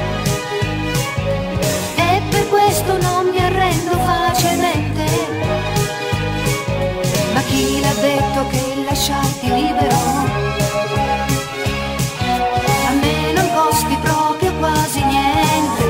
e per questo non mi arrendo facilmente. Ma chi l'ha detto che lasciarti libero a me non costi proprio quasi niente.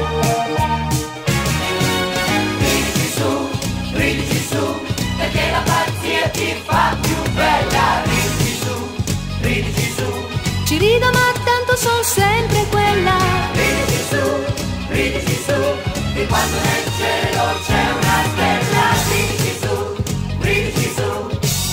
ridici su, perché la pazzia ti fa più bella. Ridici su, Ci rido ma tanto son sempre quella. ridici su, di quando nel cielo c'è una stella. Ridici su,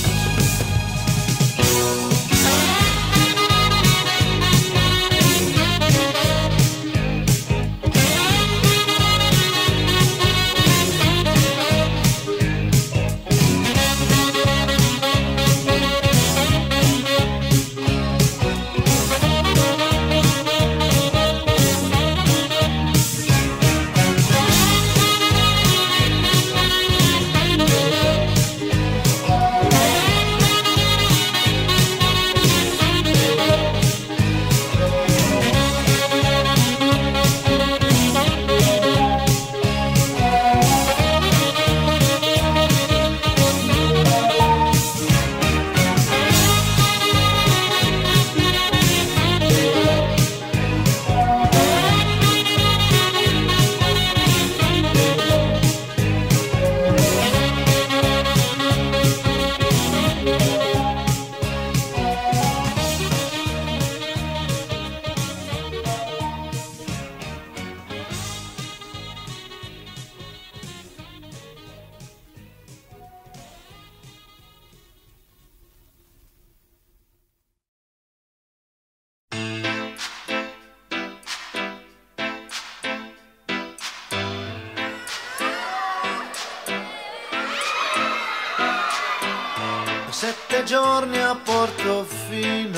Sette giorni a Portofino,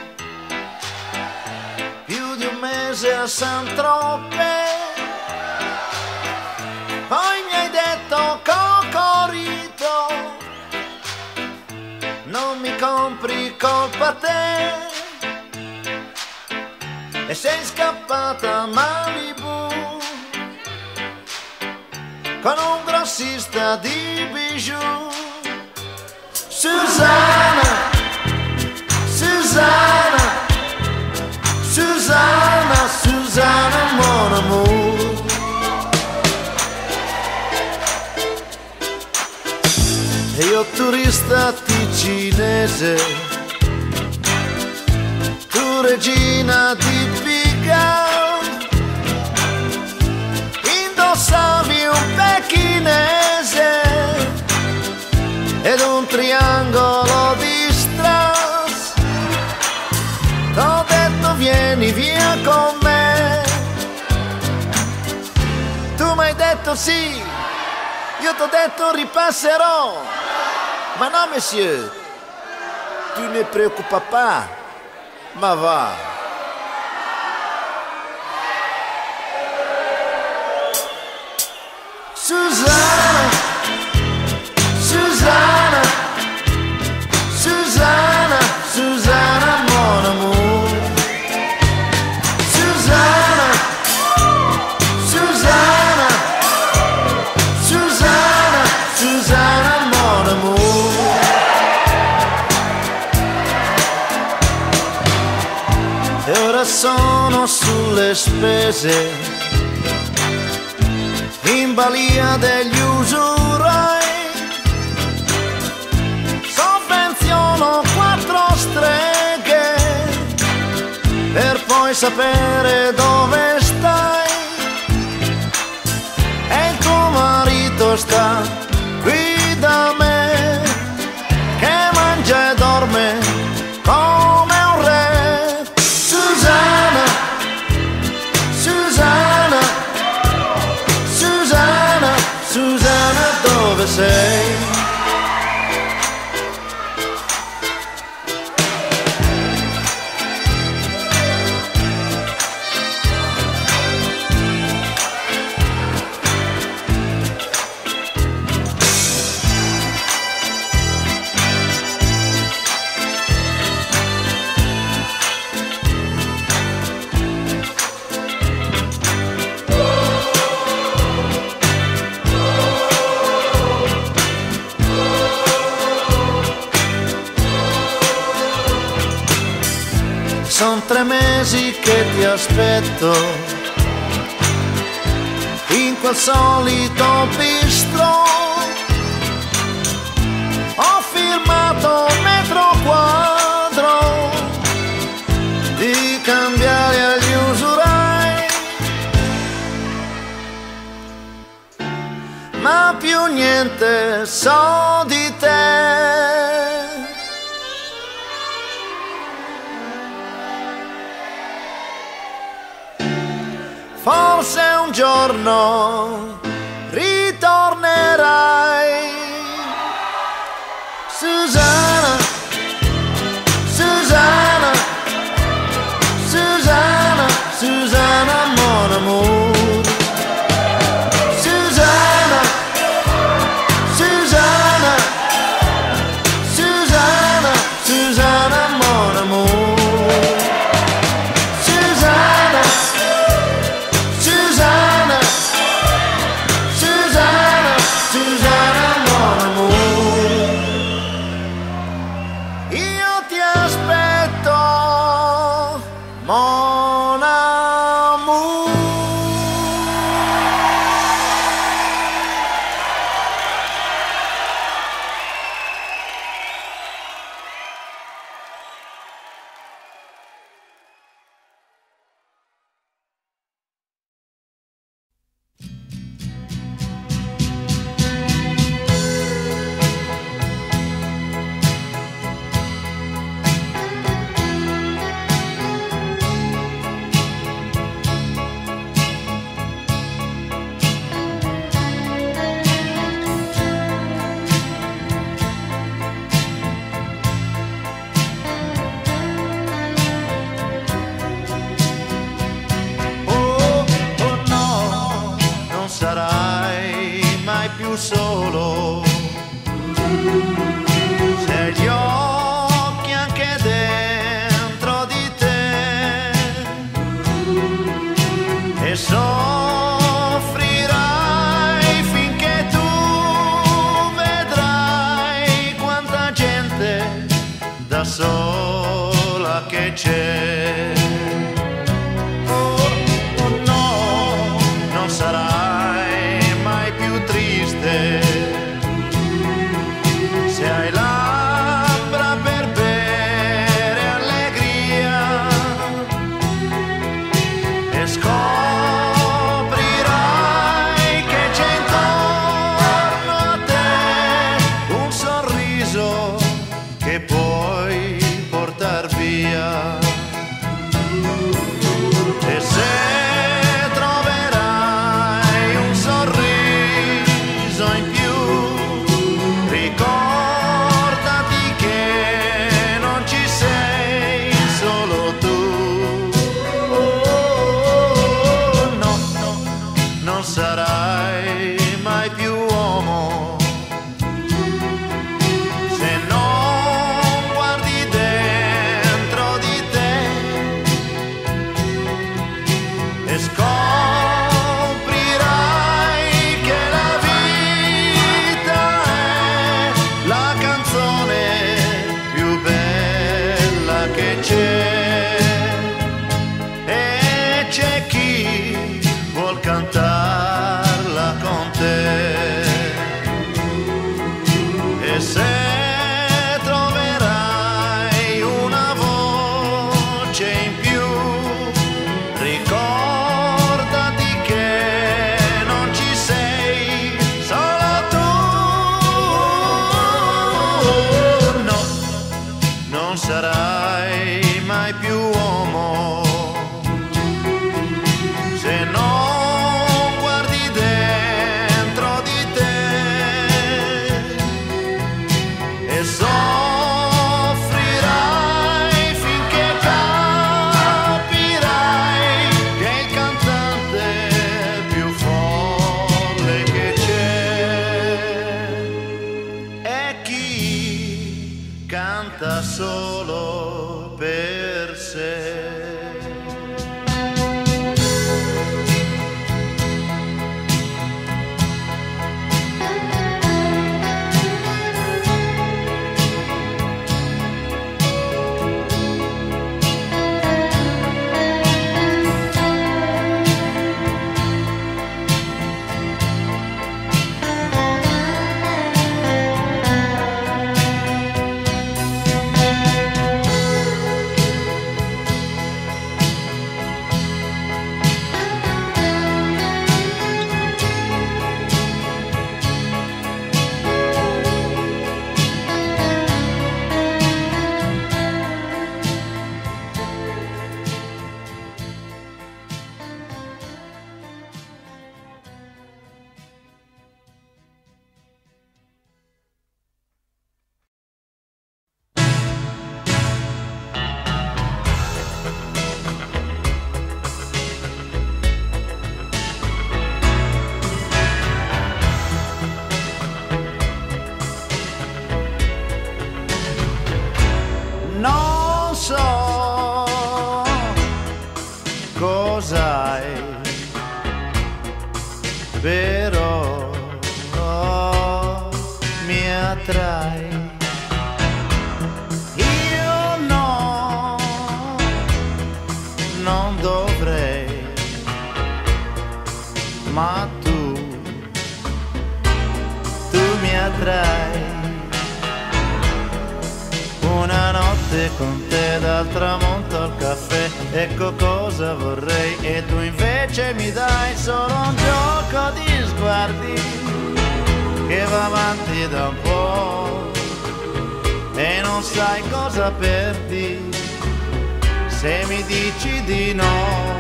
più di un mese a Saint-Tropez. Poi mi hai detto Cocorito, non mi compri colpa te, e sei scappata a Malibu con un grossista di bijou. Susanna, Susanna, Susanna, Susanna, mon amour. E io turista ticinese, tu regina di Pigalle, indossavi un pechinese ed un triangolo di strass. T'ho detto vieni via con me, tu m'hai detto così. Io t'ho detto ripasserò. Ma no, monsieur, tu ne preoccupa pas. Ma va. Susanna, Susanna, Susanna, Susanna, mon amour. Susanna, Susanna, Susanna, Susanna, mon amour. E ora sono sulle spese, in balia degli usurai, sovvenziono 4 streghe per poi sapere dove stai. E il tuo marito sta qui da me, che mangia e dorme come un re. Susanna, Susanna, Susanna, Susanna, dove sei? Son 3 mesi che ti aspetto in quel solito bistro. Ho firmato metro quadro di cambiare agli usurai, ma più niente so di te. Forse un giorno ritornerai. Susanna, Susanna, Susanna, Susanna, mon amour. Susanna, Susanna, Susanna, Susanna, mon amour. Mon amour. Sarai mai più solo se gli occhi anche dentro di te, e soffrirai finché tu vedrai quanta gente da sola che c'è. Oh no, non sarai mai più triste se hai labbra per bere allegria, e scoprirai che c'è intorno a te un sorriso che puoi portar via. sarai mai più uomo se non guardi dentro di te e scoprirai che la vita è la canzone più bella che c'è. E c'è chi vuol cantarla con te, e se troverai una voce in più, ricordati che non ci sei solo tu. No, non sarai mai più uomo se non guardi dentro di te e soffrirai finché capirai che è il cantante più folle che c'è è chi canta solo per sé. Non so cos'hai, però mi attrai. Io no, non dovrei, ma tu mi attrai. Una notte con te dal tramonto al caffè, ecco cosa vorrei, e tu invece mi dai solo un gioco di sguardi che va avanti da un po' e non sai cosa perdi se mi dici di no.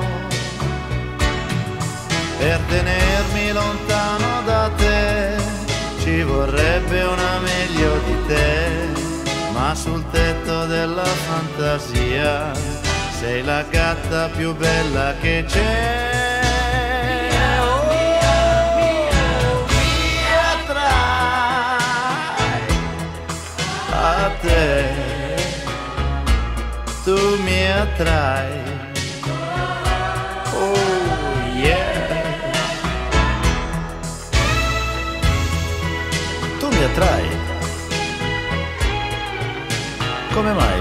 Per tenermi lontano da te ci vorrebbe una meglio di te, ma sul tetto della fantasia sei la gatta più bella che c'è. Mi attrai a te, tu mi attrai. Oh yeah, tu mi attrai. Come mai?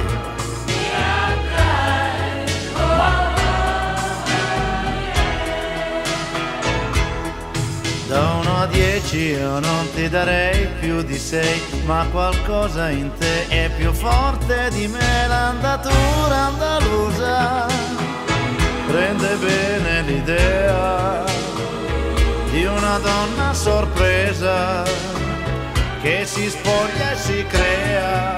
Da 1 a 10 io non ti darei più di 6, ma qualcosa in te è più forte di me. L'andatura andalusa rende bene l'idea di una donna sorpresa che si spoglia e si crea.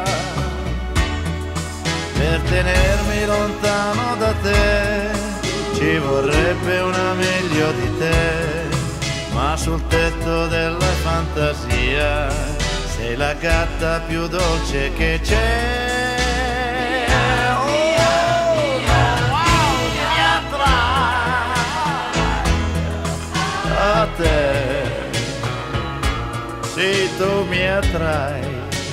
Per tenermi lontano da te ci vorrebbe una meglio di te, ma sul tetto della fantasia sei la gatta più dolce che c'è. Oh, wow, mi attrai a te, sì tu mi attrai,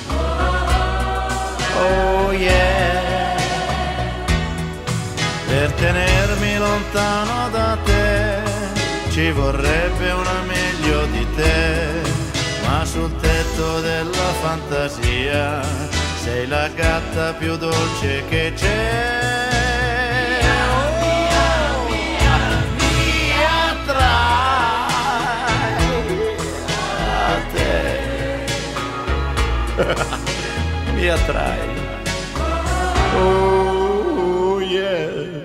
oh yeah, per tenermi lontano da te ci vorrebbe una meglio di te, ma sul tetto della fantasia sei la gatta più dolce che c'è. Mi attrai, oh yeah.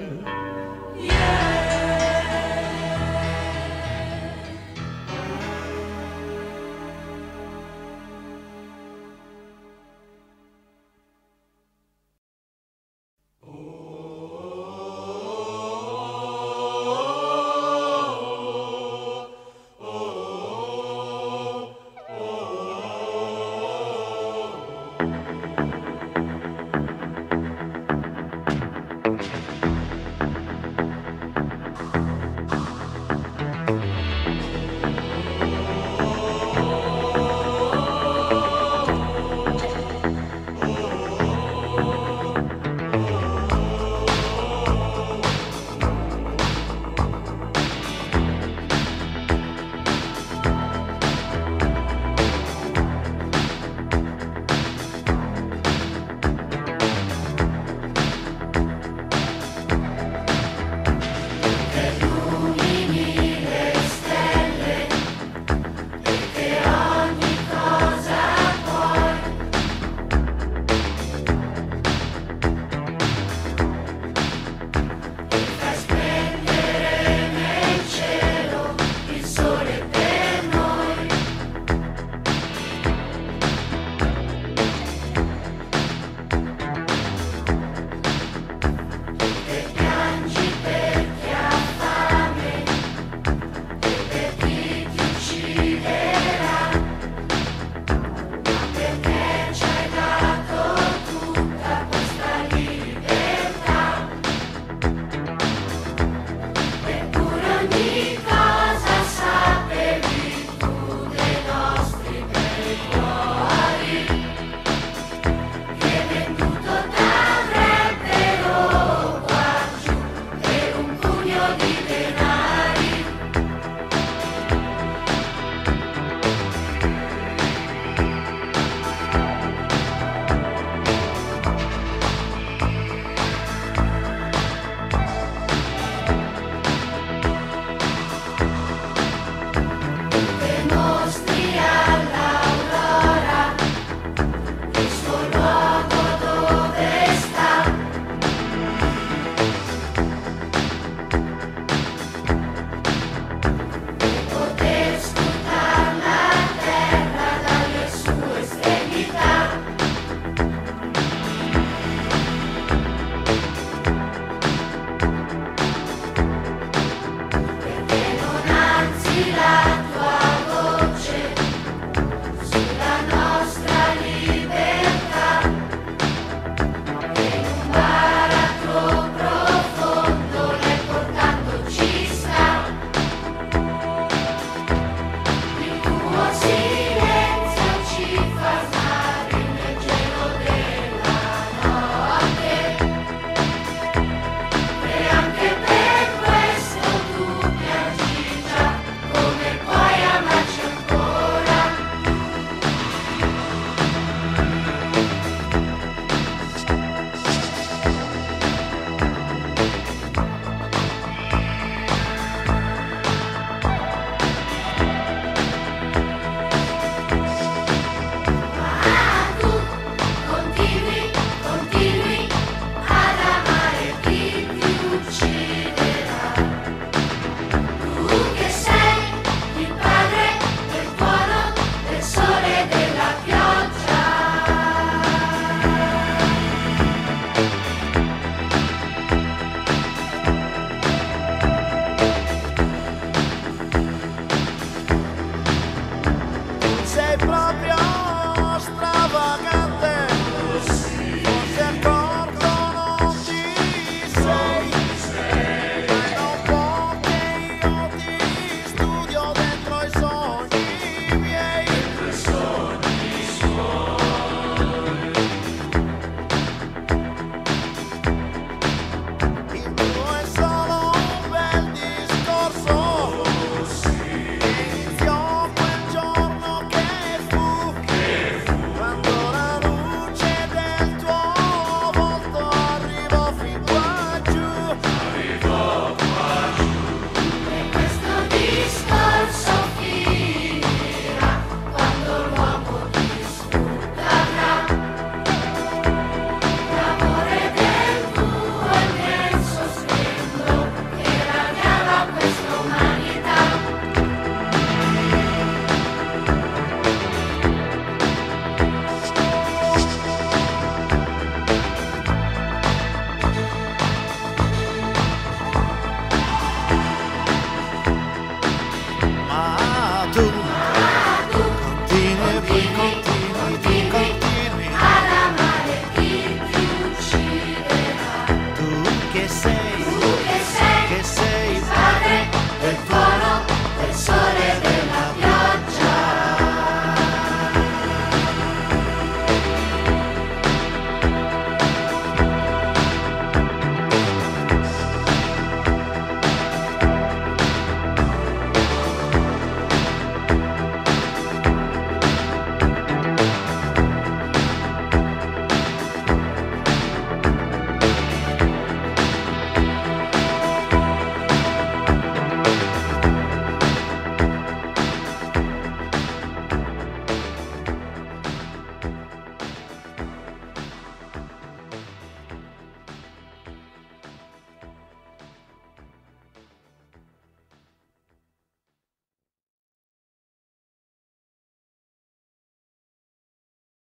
Anzi la